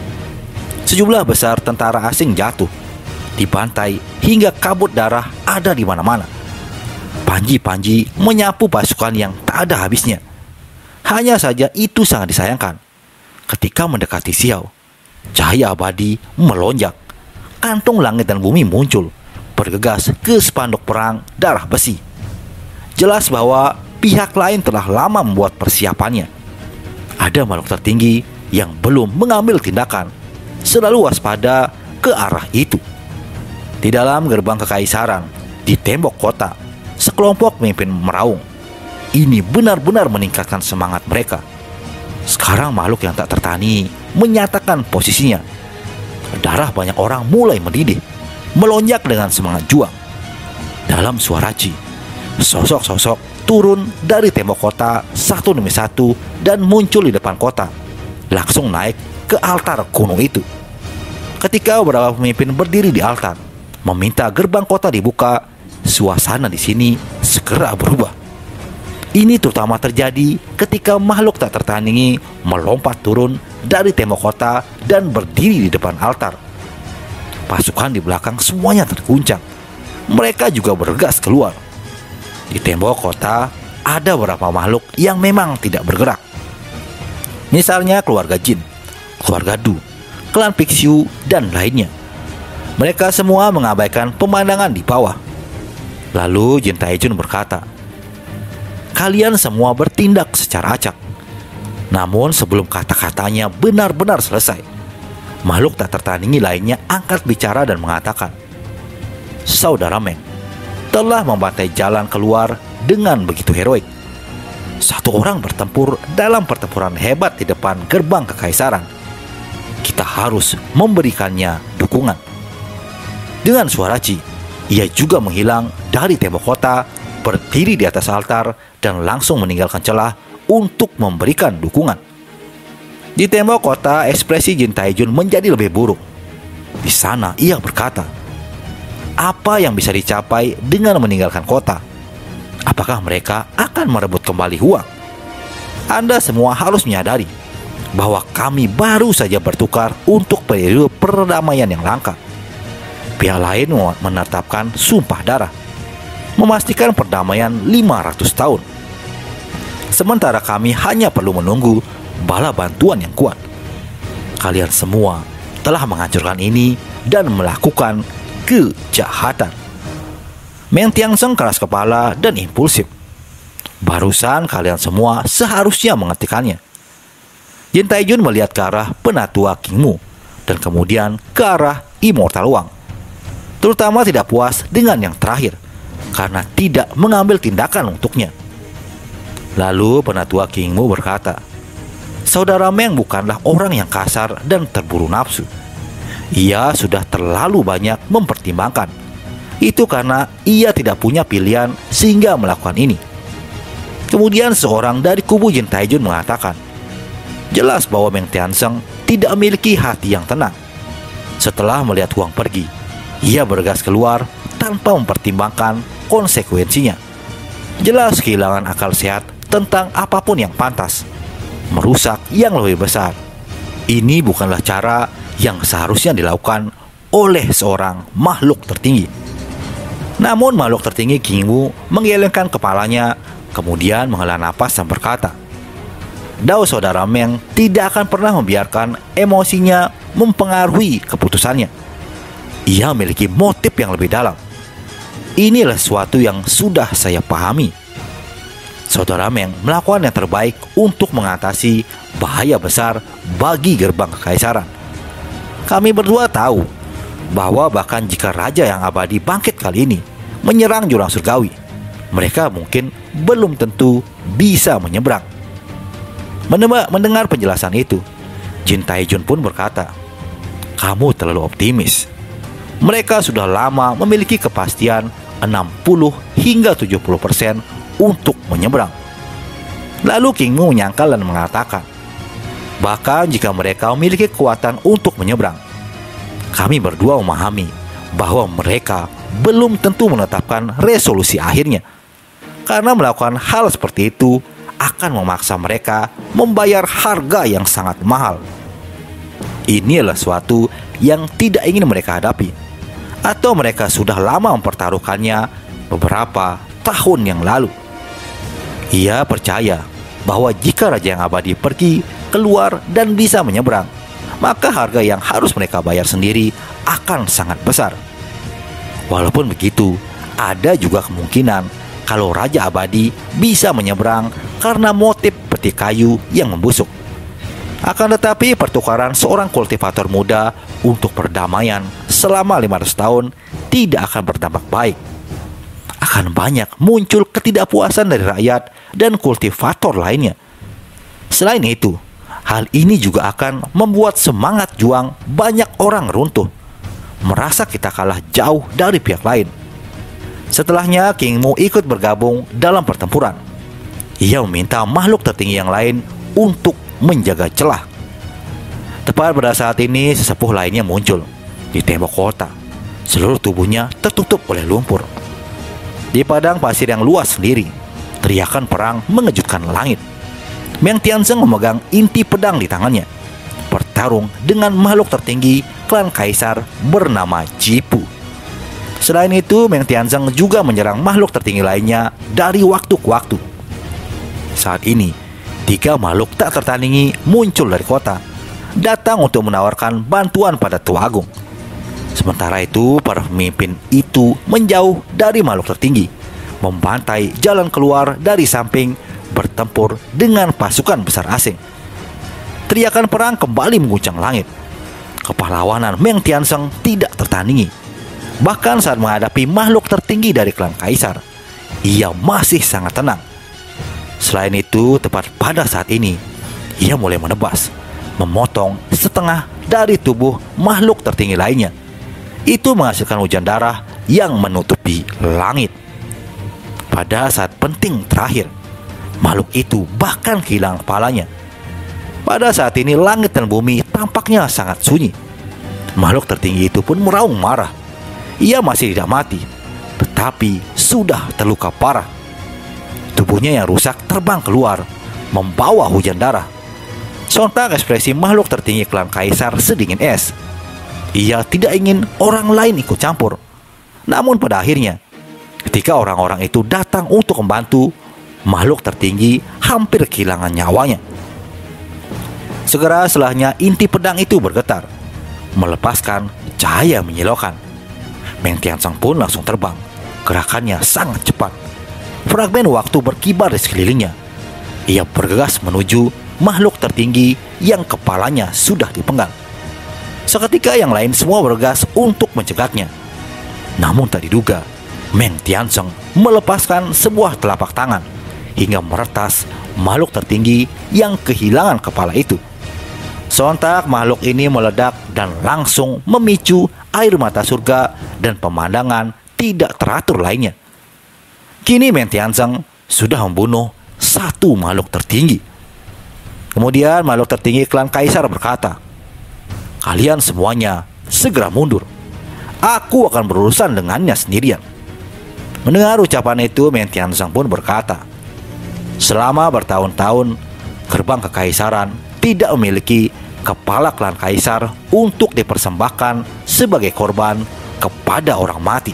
Speaker 1: Sejumlah besar tentara asing jatuh, dibantai hingga kabut darah ada di mana-mana. Panji-panji menyapu pasukan yang tak ada habisnya. Hanya saja itu sangat disayangkan. Ketika mendekati Xiao, cahaya abadi melonjak. Kantung langit dan bumi muncul, bergegas ke spanduk perang darah besi. Jelas bahwa pihak lain telah lama membuat persiapannya. Ada makhluk tertinggi yang belum mengambil tindakan, selalu waspada ke arah itu. Di dalam gerbang kekaisaran, di tembok kota, sekelompok pemimpin meraung. Ini benar-benar meningkatkan semangat mereka. Sekarang makhluk yang tak tertani menyatakan posisinya. Darah banyak orang mulai mendidih, melonjak dengan semangat juang. Dalam suara Ci, sosok-sosok turun dari tembok kota satu demi satu dan muncul di depan kota, langsung naik ke altar kuno itu. Ketika beberapa pemimpin berdiri di altar, meminta gerbang kota dibuka, suasana di sini segera berubah. Ini terutama terjadi ketika makhluk tak tertandingi melompat turun dari tembok kota dan berdiri di depan altar. Pasukan di belakang semuanya terguncang. Mereka juga bergegas keluar. Di tembok kota ada beberapa makhluk yang memang tidak bergerak. Misalnya keluarga Jin, keluarga Du, klan Pixiu, dan lainnya. Mereka semua mengabaikan pemandangan di bawah. Lalu Jin Taijun berkata, "Kalian semua bertindak secara acak." Namun sebelum kata-katanya benar-benar selesai, makhluk tak tertandingi lainnya angkat bicara dan mengatakan, "Saudara Meng telah membantai jalan keluar dengan begitu heroik. Satu orang bertempur dalam pertempuran hebat di depan gerbang kekaisaran. Kita harus memberikannya dukungan." Dengan suara Ci, ia juga menghilang dari tembok kota, berdiri di atas altar, dan langsung meninggalkan celah untuk memberikan dukungan. Di tembok kota, ekspresi Jin Taijun menjadi lebih buruk. Di sana ia berkata, "Apa yang bisa dicapai dengan meninggalkan kota? Apakah mereka akan merebut kembali Huang? Anda semua harus menyadari bahwa kami baru saja bertukar untuk periode perdamaian yang langka. Pihak lain menetapkan sumpah darah, memastikan perdamaian 500 tahun. Sementara kami hanya perlu menunggu bala bantuan yang kuat. Kalian semua telah menghancurkan ini dan melakukan kejahatan. Meng Tianzeng keras kepala dan impulsif. Barusan kalian semua seharusnya menghentikannya. Jin Taijun melihat ke arah penatua King Mu dan kemudian ke arah Immortal Wang. Terutama tidak puas dengan yang terakhir karena tidak mengambil tindakan untuknya. Lalu penatua King Mu berkata, "Saudara Meng bukanlah orang yang kasar dan terburu nafsu. Ia sudah terlalu banyak mempertimbangkan. Itu karena ia tidak punya pilihan sehingga melakukan ini." Kemudian seorang dari kubu Jin Taijun mengatakan, "Jelas bahwa Meng Tianzeng tidak memiliki hati yang tenang. Setelah melihat Huang pergi, ia bergegas keluar tanpa mempertimbangkan konsekuensinya. Jelas kehilangan akal sehat tentang apapun yang pantas, merusak yang lebih besar. Ini bukanlah cara yang seharusnya dilakukan oleh seorang makhluk tertinggi." Namun makhluk tertinggi King Mu menggelengkan kepalanya, kemudian menghela napas dan berkata, "Dao saudara Meng tidak akan pernah membiarkan emosinya mempengaruhi keputusannya. Ia memiliki motif yang lebih dalam. Inilah sesuatu yang sudah saya pahami. Saudara Meng melakukan yang terbaik untuk mengatasi bahaya besar bagi gerbang kekaisaran. Kami berdua tahu bahwa bahkan jika Raja yang Abadi bangkit kali ini menyerang jurang surgawi, mereka mungkin belum tentu bisa menyeberang." Mendengar penjelasan itu, Jin Taijun pun berkata, "Kamu terlalu optimis. Mereka sudah lama memiliki kepastian 60 hingga 70% untuk menyeberang." Lalu King Mu menyangkal dan mengatakan, "Bahkan jika mereka memiliki kekuatan untuk menyeberang, kami berdua memahami bahwa mereka belum tentu menetapkan resolusi akhirnya. Karena melakukan hal seperti itu akan memaksa mereka membayar harga yang sangat mahal. Ini adalah sesuatu yang tidak ingin mereka hadapi, atau mereka sudah lama mempertaruhkannya beberapa tahun yang lalu." Ia percaya bahwa jika Raja yang Abadi pergi, keluar dan bisa menyeberang, maka harga yang harus mereka bayar sendiri akan sangat besar. Walaupun begitu, ada juga kemungkinan kalau Raja Abadi bisa menyeberang karena motif peti kayu yang membusuk. Akan tetapi pertukaran seorang kultivator muda untuk perdamaian selama 500 tahun tidak akan berdampak baik. Akan banyak muncul ketidakpuasan dari rakyat dan kultivator lainnya. Selain itu, hal ini juga akan membuat semangat juang banyak orang runtuh, merasa kita kalah jauh dari pihak lain. Setelahnya King Mu ikut bergabung dalam pertempuran. Ia meminta makhluk tertinggi yang lain untuk menjaga celah. Tepat pada saat ini sesepuh lainnya muncul di tembok kota. Seluruh tubuhnya tertutup oleh lumpur. Di padang pasir yang luas sendiri, teriakan perang mengejutkan langit. Meng Tianzeng memegang inti pedang di tangannya, bertarung dengan makhluk tertinggi klan kaisar bernama Jipu. Selain itu, Meng Tianzeng juga menyerang makhluk tertinggi lainnya dari waktu ke waktu. Saat ini, 3 makhluk tak tertandingi muncul dari kota, datang untuk menawarkan bantuan pada Tua Agung. Sementara itu, para pemimpin itu menjauh dari makhluk tertinggi, membantai jalan keluar dari samping, bertempur dengan pasukan besar asing. Teriakan perang kembali mengguncang langit. Kepahlawanan Meng Tianzeng tidak tertandingi. Bahkan saat menghadapi makhluk tertinggi dari klan kaisar, ia masih sangat tenang. Selain itu, tepat pada saat ini, ia mulai menebas, memotong setengah dari tubuh makhluk tertinggi lainnya. Itu menghasilkan hujan darah yang menutupi langit. Pada saat penting terakhir, makhluk itu bahkan kehilangan kepalanya. Pada saat ini langit dan bumi tampaknya sangat sunyi. Makhluk tertinggi itu pun meraung marah. Ia masih tidak mati, tetapi sudah terluka parah. Tubuhnya yang rusak terbang keluar, membawa hujan darah. Sontak ekspresi makhluk tertinggi klan kaisar sedingin es. Ia tidak ingin orang lain ikut campur. Namun pada akhirnya, ketika orang-orang itu datang untuk membantu, makhluk tertinggi hampir kehilangan nyawanya. Segera setelahnya inti pedang itu bergetar, melepaskan cahaya menyilaukan. Meng Tianzong pun langsung terbang. Gerakannya sangat cepat. Fragmen waktu berkibar di sekelilingnya. Ia bergegas menuju makhluk tertinggi yang kepalanya sudah dipenggal. Seketika yang lain semua bergegas untuk mencegatnya. Namun tak diduga, Meng Tianzong melepaskan sebuah telapak tangan hingga meretas makhluk tertinggi yang kehilangan kepala itu. Sontak makhluk ini meledak dan langsung memicu air mata surga dan pemandangan tidak teratur lainnya. Kini Meng Tianzong sudah membunuh satu makhluk tertinggi. Kemudian makhluk tertinggi klan Kaisar berkata, "Kalian semuanya segera mundur. Aku akan berurusan dengannya sendirian." Mendengar ucapan itu, Meng Tianzong pun berkata, "Selama bertahun-tahun, gerbang kekaisaran tidak memiliki kepala klan Kaisar untuk dipersembahkan sebagai korban kepada orang mati.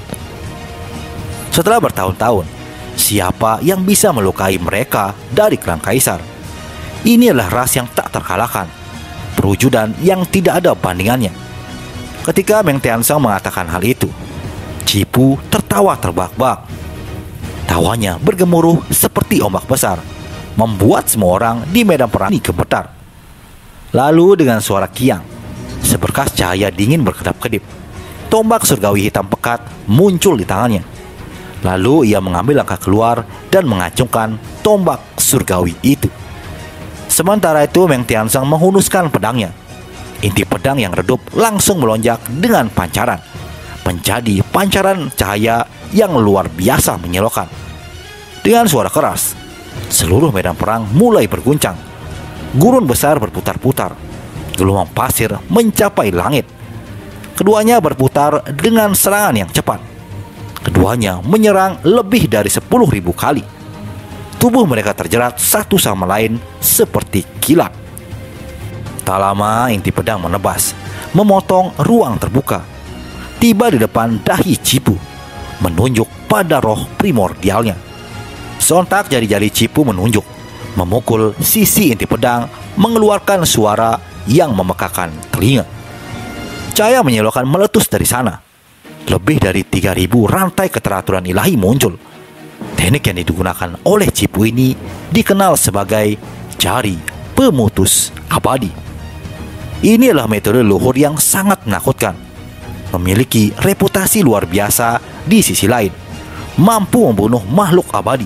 Speaker 1: Setelah bertahun-tahun, siapa yang bisa melukai mereka dari klan Kaisar? Ini adalah ras yang tak terkalahkan, perwujudan yang tidak ada bandingannya." Ketika Meng Tianzong mengatakan hal itu, Cipu tertawa terbahak-bahak. Tawanya bergemuruh seperti ombak besar, membuat semua orang di medan perang gemetar. Lalu dengan suara kiang, seberkas cahaya dingin berkedap-kedip. Tombak surgawi hitam pekat muncul di tangannya. Lalu ia mengambil langkah keluar dan mengacungkan tombak surgawi itu. Sementara itu Meng Tianzong menghunuskan pedangnya. Inti pedang yang redup langsung melonjak dengan pancaran, menjadi pancaran cahaya yang luar biasa menyilaukan. Dengan suara keras, seluruh medan perang mulai berguncang. Gurun besar berputar-putar, gelombang pasir mencapai langit. Keduanya berputar dengan serangan yang cepat. Keduanya menyerang lebih dari 10.000 kali. Tubuh mereka terjerat satu sama lain seperti kilat. Tak lama inti pedang menebas, memotong ruang terbuka. Tiba di depan dahi Cipu, menunjuk pada roh primordialnya. Sontak jari-jari Cipu menunjuk, memukul sisi inti pedang, mengeluarkan suara yang memekakan telinga. Cahaya menyilaukan meletus dari sana. Lebih dari 3.000 rantai keteraturan ilahi muncul. Teknik yang digunakan oleh Cipu ini dikenal sebagai jari pemutus abadi. Ini adalah metode luhur yang sangat menakutkan, memiliki reputasi luar biasa di sisi lain, mampu membunuh makhluk abadi.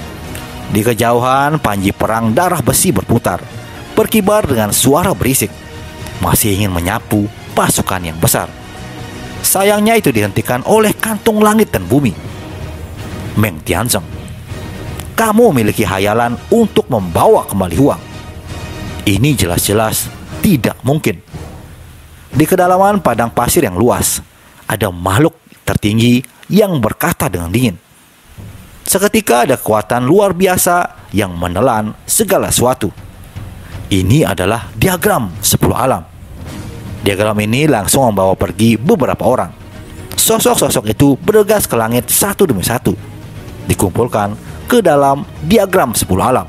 Speaker 1: Di kejauhan, panji perang darah besi berputar, berkibar dengan suara berisik, masih ingin menyapu pasukan yang besar. Sayangnya itu dihentikan oleh kantung langit dan bumi. Meng Tianzong, kamu memiliki hayalan untuk membawa kembali Huang. Ini jelas-jelas tidak mungkin. Di kedalaman padang pasir yang luas, ada makhluk tertinggi yang berkata dengan dingin. Seketika ada kekuatan luar biasa yang menelan segala sesuatu. Ini adalah diagram 10 alam. Diagram ini langsung membawa pergi beberapa orang. Sosok-sosok itu bergegas ke langit satu demi satu, dikumpulkan ke dalam diagram 10 alam.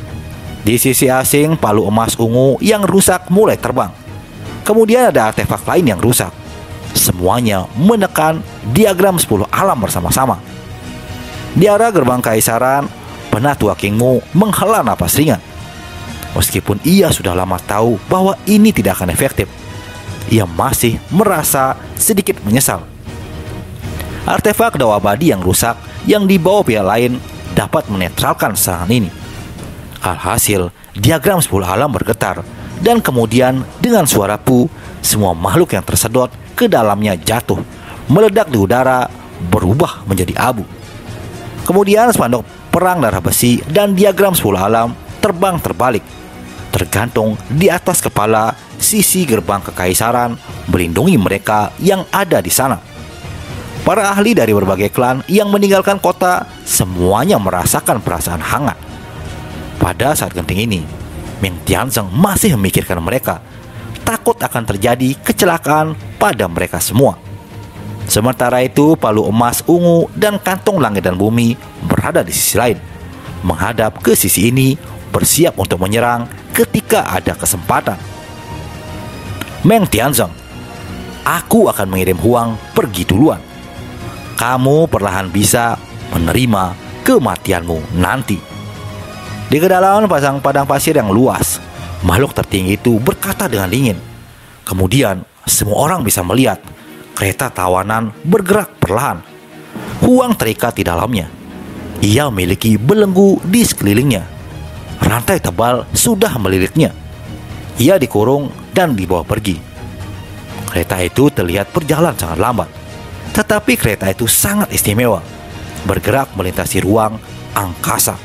Speaker 1: Di sisi asing, palu emas ungu yang rusak mulai terbang. Kemudian ada artefak lain yang rusak. Semuanya menekan diagram 10 alam bersama-sama. Di arah gerbang kaisaran, Penatua King Mu menghela napas ringan. Meskipun ia sudah lama tahu bahwa ini tidak akan efektif, ia masih merasa sedikit menyesal. Artefak dawa abadi yang rusak yang dibawa pihak lain dapat menetralkan serangan ini. Alhasil, diagram 10 alam bergetar, dan kemudian dengan suara pu, semua makhluk yang tersedot ke dalamnya jatuh, meledak di udara, berubah menjadi abu. Kemudian spanduk perang darah besi dan diagram 10 alam terbang terbalik, tergantung di atas kepala sisi gerbang kekaisaran, melindungi mereka yang ada di sana. Para ahli dari berbagai klan yang meninggalkan kota semuanya merasakan perasaan hangat. Pada saat genting ini, Meng Tianzong masih memikirkan mereka. Takut akan terjadi kecelakaan pada mereka semua. Sementara itu, palu emas, ungu, dan kantong langit dan bumi berada di sisi lain, menghadap ke sisi ini, bersiap untuk menyerang ketika ada kesempatan. Meng Tianzong, aku akan mengirim Huang pergi duluan. Kamu perlahan bisa menerima kematianmu nanti. Di kedalaman padang pasir yang luas, makhluk tertinggi itu berkata dengan dingin. Kemudian semua orang bisa melihat kereta tawanan bergerak perlahan. Huang terikat di dalamnya. Ia memiliki belenggu di sekelilingnya. Rantai tebal sudah melilitnya. Ia dikurung dan dibawa pergi. Kereta itu terlihat berjalan sangat lambat, tetapi kereta itu sangat istimewa, bergerak melintasi ruang angkasa.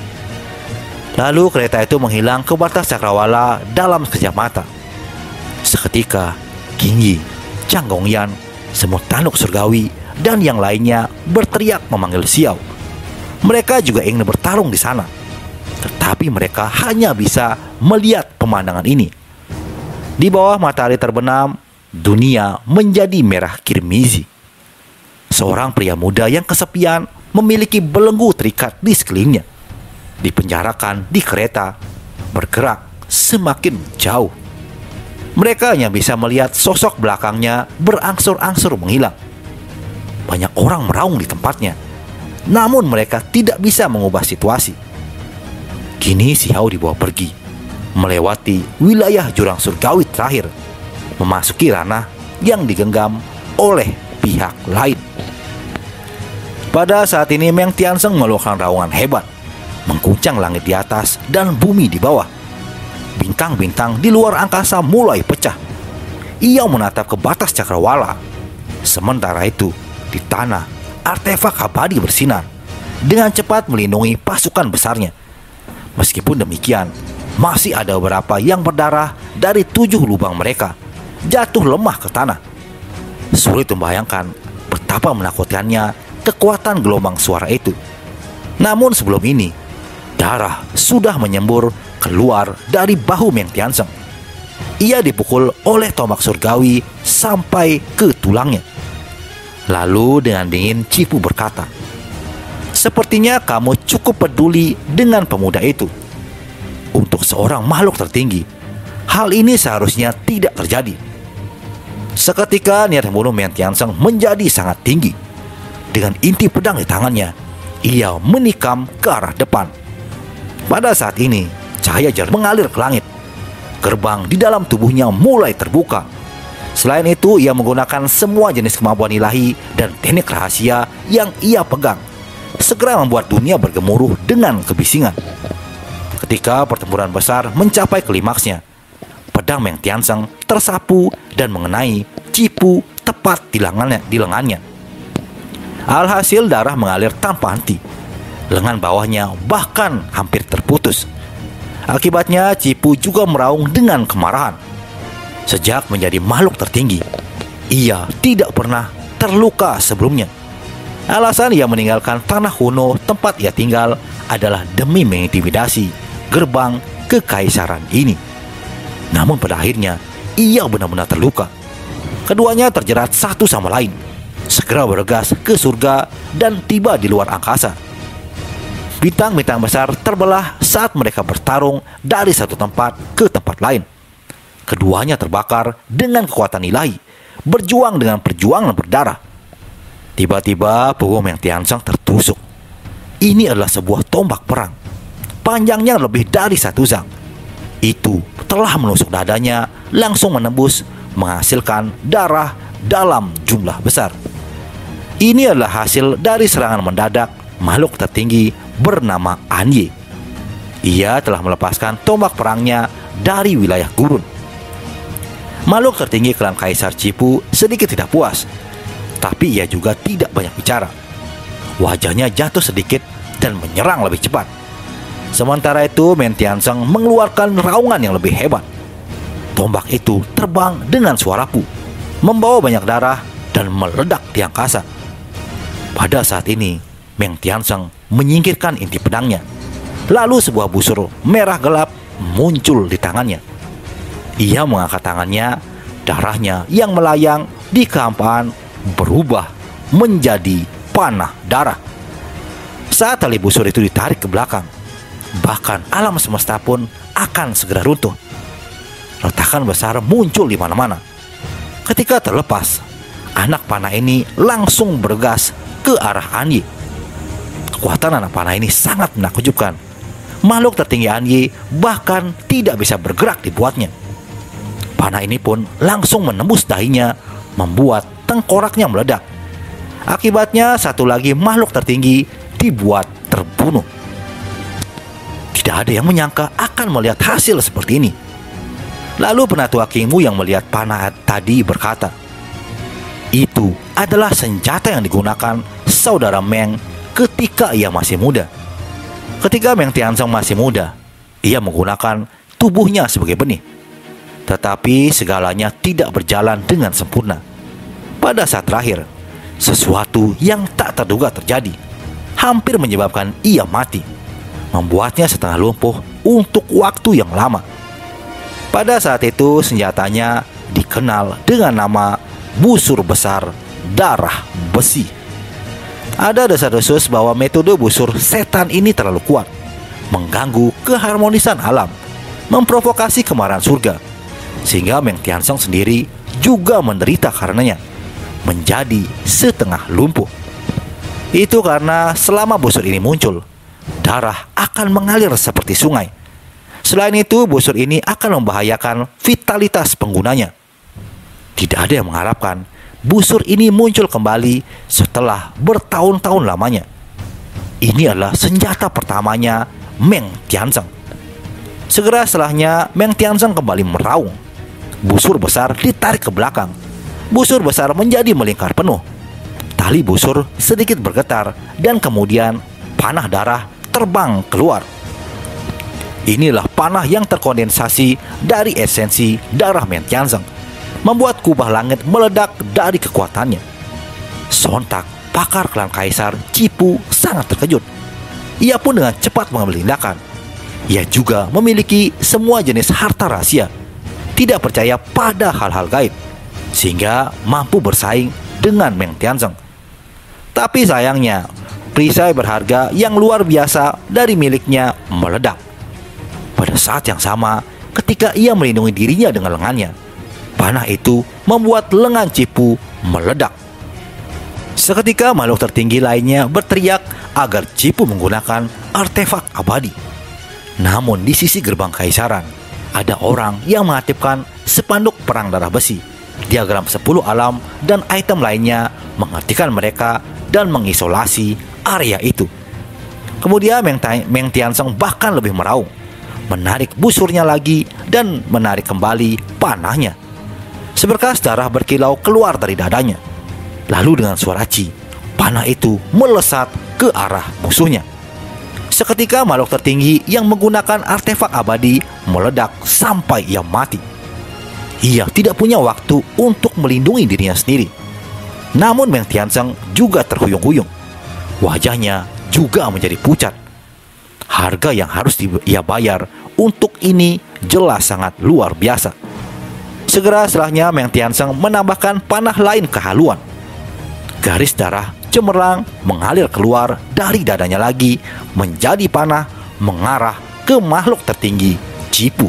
Speaker 1: Lalu kereta itu menghilang ke batas cakrawala dalam sekejap mata. Seketika, Qingyi, Zhang Gongyan, semut tanduk surgawi, dan yang lainnya berteriak memanggil Xiao. Mereka juga ingin bertarung di sana, tetapi mereka hanya bisa melihat pemandangan ini. Di bawah matahari terbenam, dunia menjadi merah kirmizi. Seorang pria muda yang kesepian memiliki belenggu terikat di sekelilingnya, dipenjarakan di kereta, bergerak semakin jauh. Mereka hanya bisa melihat sosok belakangnya berangsur-angsur menghilang. Banyak orang meraung di tempatnya, namun mereka tidak bisa mengubah situasi. Kini Xiao dibawa pergi, melewati wilayah jurang surgawi terakhir, memasuki ranah yang digenggam oleh pihak lain. Pada saat ini Meng Tianzong mengeluarkan raungan hebat, mengguncang langit di atas dan bumi di bawah. Bintang-bintang di luar angkasa mulai pecah. Ia menatap ke batas cakrawala. Sementara itu, di tanah, artefak abadi bersinar dengan cepat melindungi pasukan besarnya. Meskipun demikian, masih ada beberapa yang berdarah dari 7 lubang mereka jatuh lemah ke tanah. Sulit membayangkan betapa menakutkannya kekuatan gelombang suara itu. Namun sebelum ini, darah sudah menyembur keluar dari bahu Meng Tianzong. Ia dipukul oleh tombak surgawi sampai ke tulangnya. Lalu dengan dingin Cipu berkata, "Sepertinya kamu cukup peduli dengan pemuda itu. Untuk seorang makhluk tertinggi, hal ini seharusnya tidak terjadi." Seketika niat membunuh Meng Tianzong menjadi sangat tinggi. Dengan inti pedang di tangannya, ia menikam ke arah depan. Pada saat ini, cahaya jalan mengalir ke langit. Gerbang di dalam tubuhnya mulai terbuka. Selain itu, ia menggunakan semua jenis kemampuan ilahi dan teknik rahasia yang ia pegang, segera membuat dunia bergemuruh dengan kebisingan. Ketika pertempuran besar mencapai klimaksnya, pedang Meng Tianzong tersapu dan mengenai Cipu tepat di lengannya. Alhasil darah mengalir tanpa henti. Lengan bawahnya bahkan hampir terputus. Akibatnya Cipu juga meraung dengan kemarahan. Sejak menjadi makhluk tertinggi, ia tidak pernah terluka sebelumnya. Alasan ia meninggalkan tanah kuno tempat ia tinggal adalah demi mengintimidasi gerbang kekaisaran ini. Namun pada akhirnya ia benar-benar terluka. Keduanya terjerat satu sama lain, segera bergegas ke surga dan tiba di luar angkasa. Bintang-bintang besar terbelah saat mereka bertarung dari satu tempat ke tempat lain. Keduanya terbakar dengan kekuatan ilahi, berjuang dengan perjuangan berdarah. Tiba-tiba punggung Meng Tianzong tertusuk. Ini adalah sebuah tombak perang, panjangnya lebih dari 1 zang. Itu telah menusuk dadanya, langsung menembus, menghasilkan darah dalam jumlah besar. Ini adalah hasil dari serangan mendadak makhluk tertinggi bernama Anye. Ia telah melepaskan tombak perangnya dari wilayah gurun. Makhluk tertinggi klan Kaisar Cipu sedikit tidak puas, tapi ia juga tidak banyak bicara. Wajahnya jatuh sedikit dan menyerang lebih cepat. Sementara itu Meng Tianzong mengeluarkan raungan yang lebih hebat. Tombak itu terbang dengan suara pu, membawa banyak darah dan meledak di angkasa. Pada saat ini Meng Tianzong menyingkirkan inti pedangnya. Lalu sebuah busur merah gelap muncul di tangannya. Ia mengangkat tangannya, Darahnya yang melayang di kehampaan berubah menjadi panah darah. Saat tali busur itu ditarik ke belakang, bahkan alam semesta pun akan segera runtuh. Retakan besar muncul di mana-mana. Ketika terlepas, anak panah ini langsung bergegas ke arah Anyi. Kekuatan anak panah ini sangat menakjubkan. Makhluk tertinggi Anyi bahkan tidak bisa bergerak dibuatnya. Panah ini pun langsung menembus dahinya, membuat tengkoraknya meledak. Akibatnya satu lagi makhluk tertinggi dibuat terbunuh. Tidak ada yang menyangka akan melihat hasil seperti ini. Lalu penatua Kingmu yang melihat panah tadi berkata, itu adalah senjata yang digunakan saudara Meng ketika ia masih muda. Ketika Meng Tianzong masih muda, ia menggunakan tubuhnya sebagai benih. Tetapi segalanya tidak berjalan dengan sempurna. Pada saat terakhir, sesuatu yang tak terduga terjadi, hampir menyebabkan ia mati, membuatnya setengah lumpuh untuk waktu yang lama. Pada saat itu senjatanya dikenal dengan nama busur besar darah besi. Ada desas-desus bahwa metode busur setan ini terlalu kuat, mengganggu keharmonisan alam, memprovokasi kemarahan surga, sehingga Meng Tianzong sendiri juga menderita karenanya, menjadi setengah lumpuh. Itu karena selama busur ini muncul, darah akan mengalir seperti sungai. Selain itu, busur ini akan membahayakan vitalitas penggunanya. Tidak ada yang mengharapkan busur ini muncul kembali setelah bertahun-tahun lamanya. Ini adalah senjata pertamanya Meng Tianzong. Segera setelahnya, Meng Tianzong kembali meraung. Busur besar ditarik ke belakang. Busur besar menjadi melingkar penuh. Tali busur sedikit bergetar dan kemudian panah darah terbang keluar. Inilah panah yang terkondensasi dari esensi darah Meng Tianzong, membuat kubah langit meledak dari kekuatannya. Sontak, pakar klan Kaisar Cipu sangat terkejut. Ia pun dengan cepat mengambil tindakan. Ia juga memiliki semua jenis harta rahasia, tidak percaya pada hal-hal gaib, sehingga mampu bersaing dengan Meng Tianzong. Tapi sayangnya, perisai berharga yang luar biasa dari miliknya meledak. Pada saat yang sama, ketika ia melindungi dirinya dengan lengannya, panah itu membuat lengan Cipu meledak. Seketika makhluk tertinggi lainnya berteriak agar Cipu menggunakan artefak abadi. Namun di sisi gerbang kaisaran, ada orang yang mengaktifkan spanduk perang darah besi, diagram 10 alam dan item lainnya, menghentikan mereka dan mengisolasi area itu. Kemudian Meng Tianzong bahkan lebih meraung, menarik busurnya lagi dan menarik kembali panahnya. Seberkas darah berkilau keluar dari dadanya. Lalu dengan suara ci, panah itu melesat ke arah musuhnya. Seketika makhluk tertinggi yang menggunakan artefak abadi meledak sampai ia mati. Ia tidak punya waktu untuk melindungi dirinya sendiri. Namun Meng Tianzong juga terhuyung-huyung. Wajahnya juga menjadi pucat. Harga yang harus ia bayar untuk ini jelas sangat luar biasa. Segera setelahnya Meng Tianzong menambahkan panah lain kehaluan. Garis darah cemerlang mengalir keluar dari dadanya lagi, menjadi panah mengarah ke makhluk tertinggi Cipu.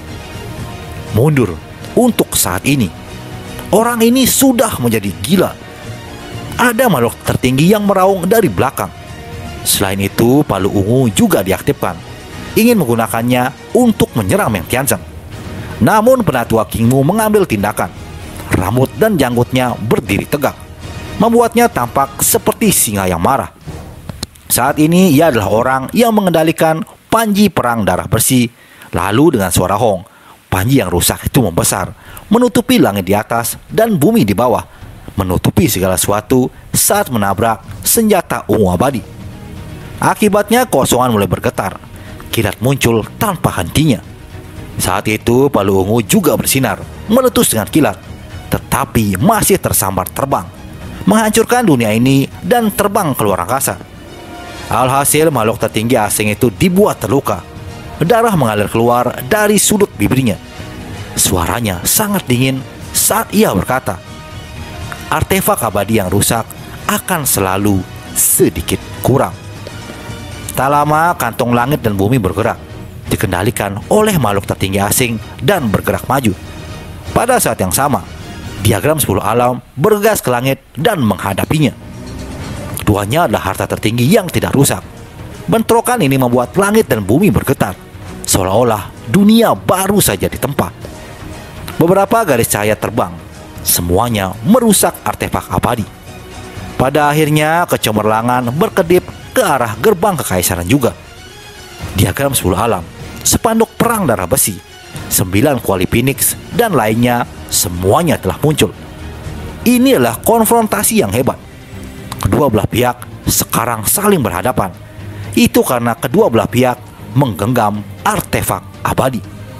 Speaker 1: Mundur untuk saat ini. Orang ini sudah menjadi gila. Ada makhluk tertinggi yang meraung dari belakang. Selain itu, palu ungu juga diaktifkan, ingin menggunakannya untuk menyerang Meng Tianzong. Namun penatua Kingmu mengambil tindakan. Rambut dan janggutnya berdiri tegak, membuatnya tampak seperti singa yang marah. Saat ini ia adalah orang yang mengendalikan panji perang darah bersih. Lalu dengan suara hong, panji yang rusak itu membesar, menutupi langit di atas dan bumi di bawah, menutupi segala sesuatu saat menabrak senjata ungu abadi. Akibatnya kosongan mulai bergetar. Kilat muncul tanpa hentinya. Saat itu palu ungu juga bersinar, meletus dengan kilat, tetapi masih tersambar terbang, menghancurkan dunia ini dan terbang keluar angkasa. Alhasil makhluk tertinggi asing itu dibuat terluka. Darah mengalir keluar dari sudut bibirnya. Suaranya sangat dingin saat ia berkata, artefak abadi yang rusak akan selalu sedikit kurang. Tak lama kantong langit dan bumi bergerak, dikendalikan oleh makhluk tertinggi asing dan bergerak maju. Pada saat yang sama, diagram 10 alam bergegas ke langit dan menghadapinya. Keduanya adalah harta tertinggi yang tidak rusak. Bentrokan ini membuat langit dan bumi bergetar, seolah-olah dunia baru saja ditempa. Beberapa garis cahaya terbang, semuanya merusak artefak abadi. Pada akhirnya kecemerlangan berkedip ke arah gerbang kekaisaran juga. Diagram 10 alam, spanduk perang darah besi, 9 kuali Phoenix, dan lainnya semuanya telah muncul. Ini adalah konfrontasi yang hebat. Kedua belah pihak sekarang saling berhadapan. Itu karena kedua belah pihak menggenggam artefak abadi.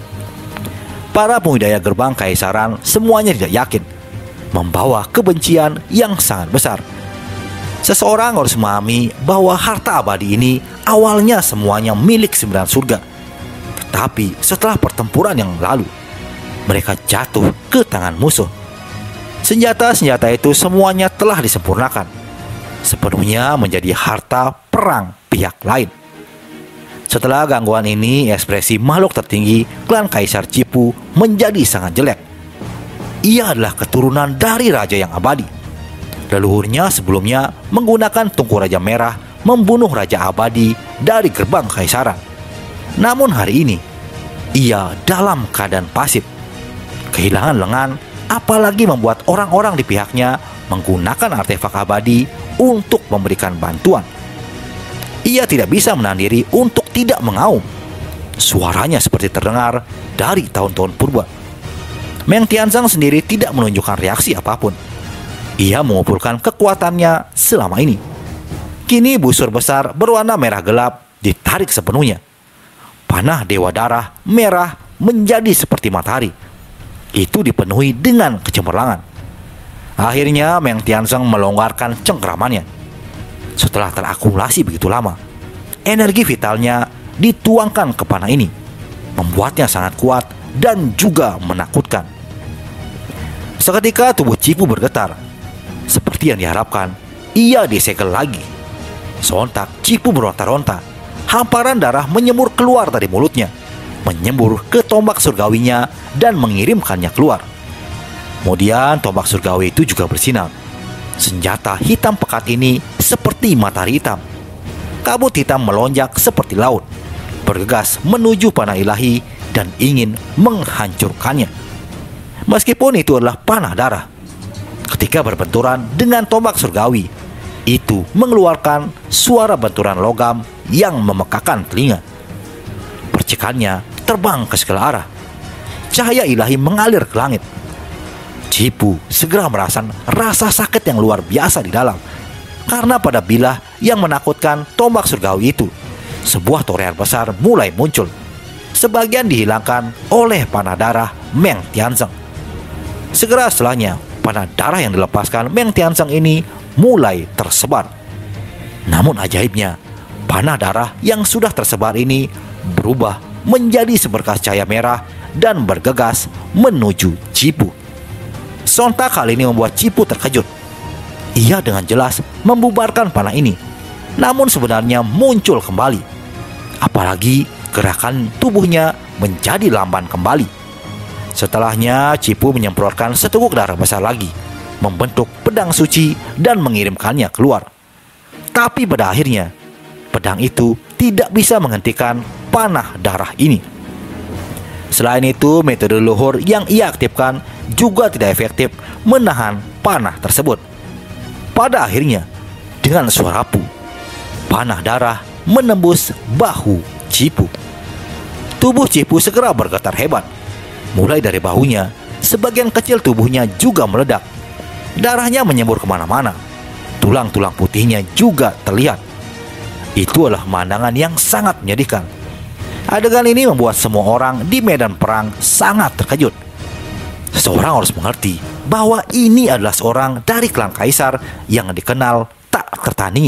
Speaker 1: Para pembudidaya gerbang kaisaran semuanya tidak yakin, membawa kebencian yang sangat besar. Seseorang harus memahami bahwa harta abadi ini awalnya semuanya milik 9 surga. Tetapi setelah pertempuran yang lalu, mereka jatuh ke tangan musuh. Senjata-senjata itu semuanya telah disempurnakan, sepenuhnya menjadi harta perang pihak lain. Setelah gangguan ini, ekspresi makhluk tertinggi klan Kaisar Cipu menjadi sangat jelek. Ia adalah keturunan dari raja yang abadi. Leluhurnya sebelumnya menggunakan tungku Raja Merah membunuh Raja Abadi dari gerbang kaisaran. Namun hari ini, ia dalam keadaan pasif, kehilangan lengan, apalagi membuat orang-orang di pihaknya menggunakan artefak abadi untuk memberikan bantuan. Ia tidak bisa menahan diri untuk tidak mengaum. Suaranya seperti terdengar dari tahun-tahun purba. Meng Tianzang sendiri tidak menunjukkan reaksi apapun. Ia mengumpulkan kekuatannya selama ini. Kini busur besar berwarna merah gelap ditarik sepenuhnya. Panah Dewa Darah merah menjadi seperti matahari. Itu dipenuhi dengan kecemerlangan. Akhirnya Meng Tianzang melonggarkan cengkeramannya. Setelah terakumulasi begitu lama, energi vitalnya dituangkan ke panah ini, membuatnya sangat kuat dan juga menakutkan. Seketika tubuh Cipu bergetar. Seperti yang diharapkan, ia disegel lagi. Sontak Cipu beronta-ronta. Hamparan darah menyembur keluar dari mulutnya, menyembur ke tombak surgawinya dan mengirimkannya keluar. Kemudian tombak surgawi itu juga bersinar. Senjata hitam pekat ini seperti matahari hitam. Kabut hitam melonjak seperti laut, bergegas menuju panah ilahi dan ingin menghancurkannya. Meskipun itu adalah panah darah, ketika berbenturan dengan tombak surgawi, itu mengeluarkan suara benturan logam yang memekakan telinga. Percikannya terbang ke segala arah. Cahaya ilahi mengalir ke langit. Cipu segera merasakan rasa sakit yang luar biasa di dalam, karena pada bilah yang menakutkan tombak surgawi itu, sebuah torehan besar mulai muncul. Sebagian dihilangkan oleh panah darah Meng Tianzang. Segera setelahnya, panah darah yang dilepaskan Meng Tianzang ini mulai tersebar. Namun ajaibnya, panah darah yang sudah tersebar ini berubah menjadi seberkas cahaya merah dan bergegas menuju Cipu. Sontak hal ini membuat Cipu terkejut. Ia dengan jelas membubarkan panah ini, namun sebenarnya muncul kembali. Apalagi gerakan tubuhnya menjadi lamban kembali. Setelahnya Cipu menyemprotkan seteguk darah besar lagi, membentuk pedang suci dan mengirimkannya keluar. Tapi pada akhirnya, pedang itu tidak bisa menghentikan panah darah ini. Selain itu, metode leluhur yang ia aktifkan juga tidak efektif menahan panah tersebut. Pada akhirnya, dengan suara rapuh, panah darah menembus bahu Cipu. Tubuh Cipu segera bergetar hebat. Mulai dari bahunya, sebagian kecil tubuhnya juga meledak. Darahnya menyembur kemana-mana. Tulang-tulang putihnya juga terlihat. Itu adalah pemandangan yang sangat menyedihkan. Adegan ini membuat semua orang di medan perang sangat terkejut. Seseorang harus mengerti bahwa ini adalah seorang dari klan kaisar yang dikenal tak tertandingi.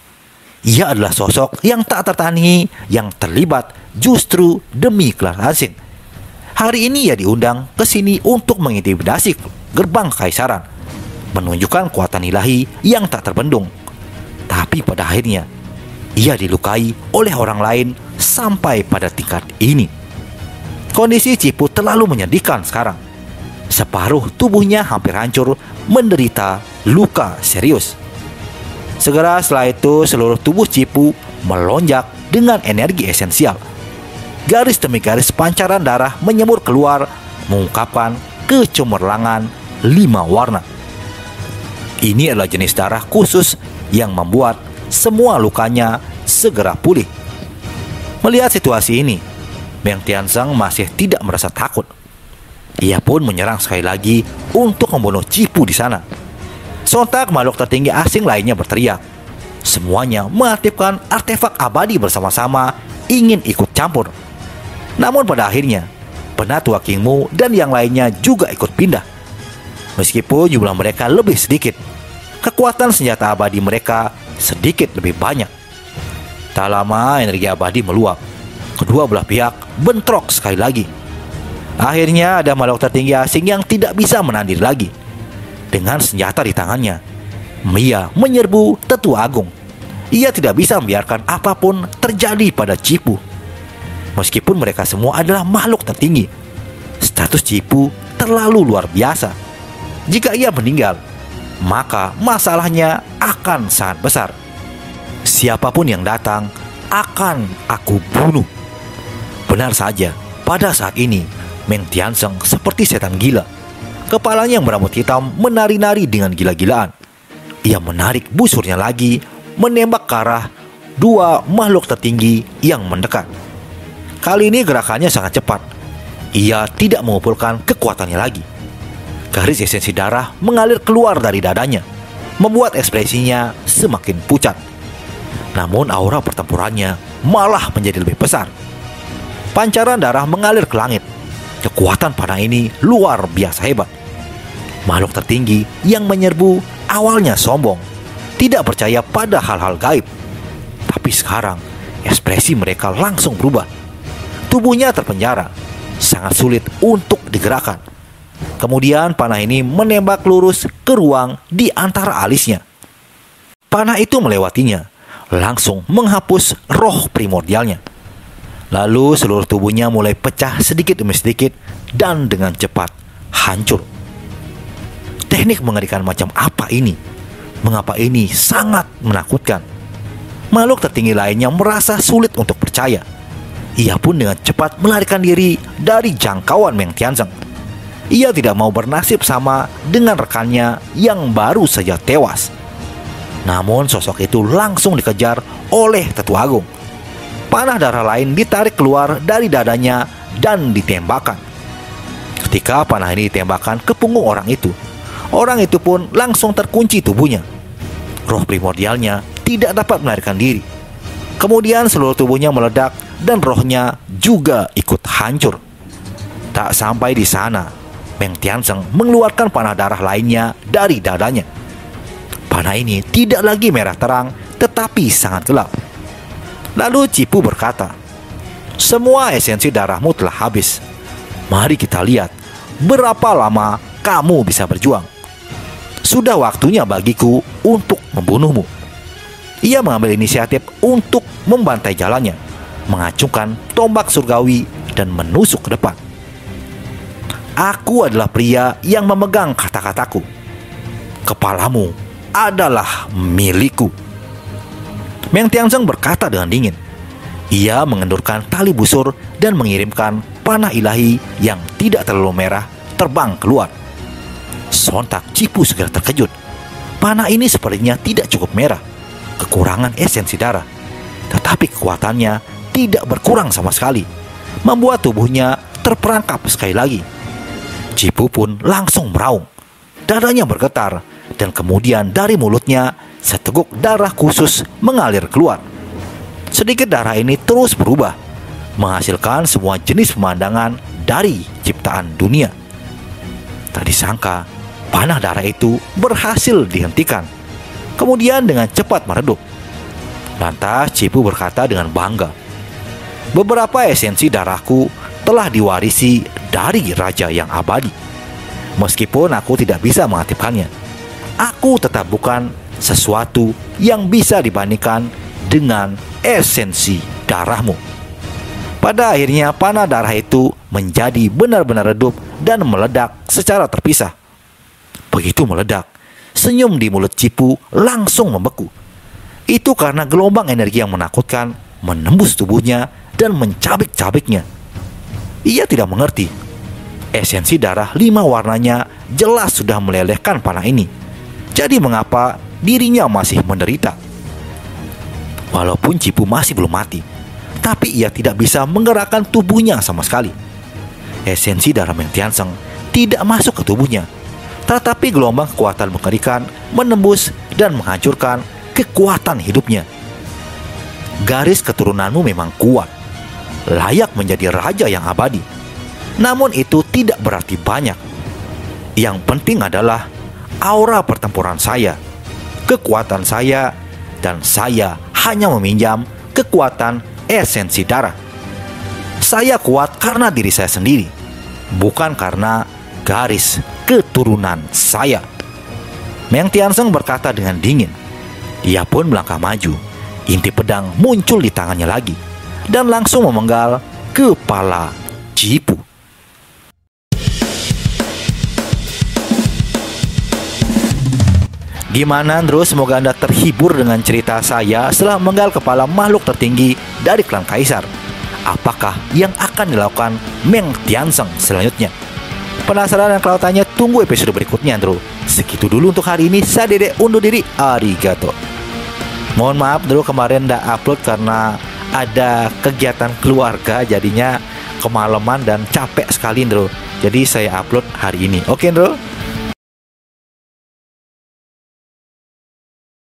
Speaker 1: Ia adalah sosok yang tak tertandingi yang terlibat justru demi klan asing. Hari ini ia diundang ke sini untuk mengintimidasi gerbang kekaisaran, menunjukkan kekuatan ilahi yang tak terbendung. Tapi pada akhirnya, ia dilukai oleh orang lain sampai pada tingkat ini. Kondisi Cipu terlalu menyedihkan sekarang. Separuh tubuhnya hampir hancur, menderita luka serius. Segera setelah itu, seluruh tubuh Cipu melonjak dengan energi esensial. Garis demi garis pancaran darah menyembur keluar, mengungkapkan kecemerlangan 5 warna. Ini adalah jenis darah khusus yang membuat semua lukanya segera pulih. Melihat situasi ini, Meng Tianzeng masih tidak merasa takut. Ia pun menyerang sekali lagi untuk membunuh Cipu di sana. Sontak makhluk tertinggi asing lainnya berteriak. Semuanya mengaktifkan artefak abadi bersama-sama, ingin ikut campur. Namun pada akhirnya, Penatua King Mu dan yang lainnya juga ikut pindah. Meskipun jumlah mereka lebih sedikit, kekuatan senjata abadi mereka sedikit lebih banyak. Tak lama energi abadi meluap. Kedua belah pihak bentrok sekali lagi. Akhirnya ada makhluk tertinggi asing yang tidak bisa menandiri lagi. Dengan senjata di tangannya, ia menyerbu Tetua Agung. Ia tidak bisa membiarkan apapun terjadi pada Cipu. Meskipun mereka semua adalah makhluk tertinggi, status Cipu terlalu luar biasa. Jika ia meninggal, maka masalahnya akan sangat besar. Siapapun yang datang akan aku bunuh. Benar saja, pada saat ini Meng Tianzeng seperti setan gila. Kepalanya yang berambut hitam menari-nari dengan gila-gilaan. Ia menarik busurnya lagi, menembak ke arah 2 makhluk tertinggi yang mendekat. Kali ini gerakannya sangat cepat. Ia tidak mengumpulkan kekuatannya lagi. Garis esensi darah mengalir keluar dari dadanya, membuat ekspresinya semakin pucat. Namun aura pertempurannya malah menjadi lebih besar. Pancaran darah mengalir ke langit. Kekuatan panah ini luar biasa hebat. Makhluk tertinggi yang menyerbu awalnya sombong, tidak percaya pada hal-hal gaib. Tapi sekarang ekspresi mereka langsung berubah. Tubuhnya terpenjara, sangat sulit untuk digerakkan. Kemudian panah ini menembak lurus ke ruang di antara alisnya. Panah itu melewatinya, langsung menghapus roh primordialnya. Lalu seluruh tubuhnya mulai pecah sedikit demi sedikit dan dengan cepat hancur. Teknik mengerikan macam apa ini? Mengapa ini sangat menakutkan? Makhluk tertinggi lainnya merasa sulit untuk percaya. Ia pun dengan cepat melarikan diri dari jangkauan Meng Tianzeng. Ia tidak mau bernasib sama dengan rekannya yang baru saja tewas. Namun sosok itu langsung dikejar oleh Tetua Agung. Panah darah lain ditarik keluar dari dadanya dan ditembakkan. Ketika panah ini ditembakkan ke punggung orang itu pun langsung terkunci tubuhnya. Roh primordialnya tidak dapat melarikan diri. Kemudian seluruh tubuhnya meledak dan rohnya juga ikut hancur. Tak sampai di sana, Meng Tianzeng mengeluarkan panah darah lainnya dari dadanya. Panah ini tidak lagi merah terang, tetapi sangat gelap. Lalu Cipu berkata, "Semua esensi darahmu telah habis. Mari kita lihat berapa lama kamu bisa berjuang. Sudah waktunya bagiku untuk membunuhmu." Ia mengambil inisiatif untuk membantai jalannya, mengacungkan tombak surgawi dan menusuk ke depan. "Aku adalah pria yang memegang kata-kataku. Kepalamu adalah milikku." Meng Tianzeng berkata dengan dingin. Ia mengendurkan tali busur dan mengirimkan panah ilahi yang tidak terlalu merah terbang keluar. Sontak Cipu segera terkejut. Panah ini sepertinya tidak cukup merah, kekurangan esensi darah. Tetapi kekuatannya tidak berkurang sama sekali, membuat tubuhnya terperangkap sekali lagi. Cipu pun langsung meraung. Dadanya bergetar dan kemudian dari mulutnya seteguk darah khusus mengalir keluar. Sedikit darah ini terus berubah, menghasilkan semua jenis pemandangan dari ciptaan dunia. Tak disangka, panah darah itu berhasil dihentikan, kemudian dengan cepat meredup. Lantas Cipu berkata dengan bangga, "Beberapa esensi darahku telah diwarisi dari raja yang abadi. Meskipun aku tidak bisa mengaktifkannya, aku tetap bukan sesuatu yang bisa dibandingkan dengan esensi darahmu. Pada akhirnya panah darah itu menjadi benar-benar redup dan meledak secara terpisah. Begitu meledak, senyum di mulut Cipu langsung membeku. Itu karena gelombang energi yang menakutkan menembus tubuhnya dan mencabik-cabiknya. Ia tidak mengerti. Esensi darah 5 warnanya jelas sudah melelehkan panah ini. Jadi mengapa dirinya masih menderita? Walaupun Cipu masih belum mati, tapi ia tidak bisa menggerakkan tubuhnya sama sekali. Esensi darah Meng Tianzeng tidak masuk ke tubuhnya, tetapi gelombang kekuatan mengerikan menembus dan menghancurkan kekuatan hidupnya. Garis keturunanmu memang kuat, layak menjadi raja yang abadi. Namun itu tidak berarti banyak. Yang penting adalah aura pertempuran saya, kekuatan saya, dan saya hanya meminjam kekuatan esensi darah. Saya kuat karena diri saya sendiri, bukan karena garis keturunan saya. Meng Tianzeng berkata dengan dingin. Ia pun melangkah maju. Inti pedang muncul di tangannya lagi dan langsung memenggal kepala Cipu. Gimana Andro? Semoga Anda terhibur dengan cerita saya setelah menggal kepala makhluk tertinggi dari klan Kaisar. Apakah yang akan dilakukan Meng Tianzeng selanjutnya? Penasaran dan kalau tanya, tunggu episode berikutnya Andro. Segitu dulu untuk hari ini. Saya Dede undur diri. Arigato. Mohon maaf Andro, kemarin nggak upload karena ada kegiatan keluarga, jadinya kemalaman dan capek sekali Andro. Jadi saya upload hari ini. Oke Andro.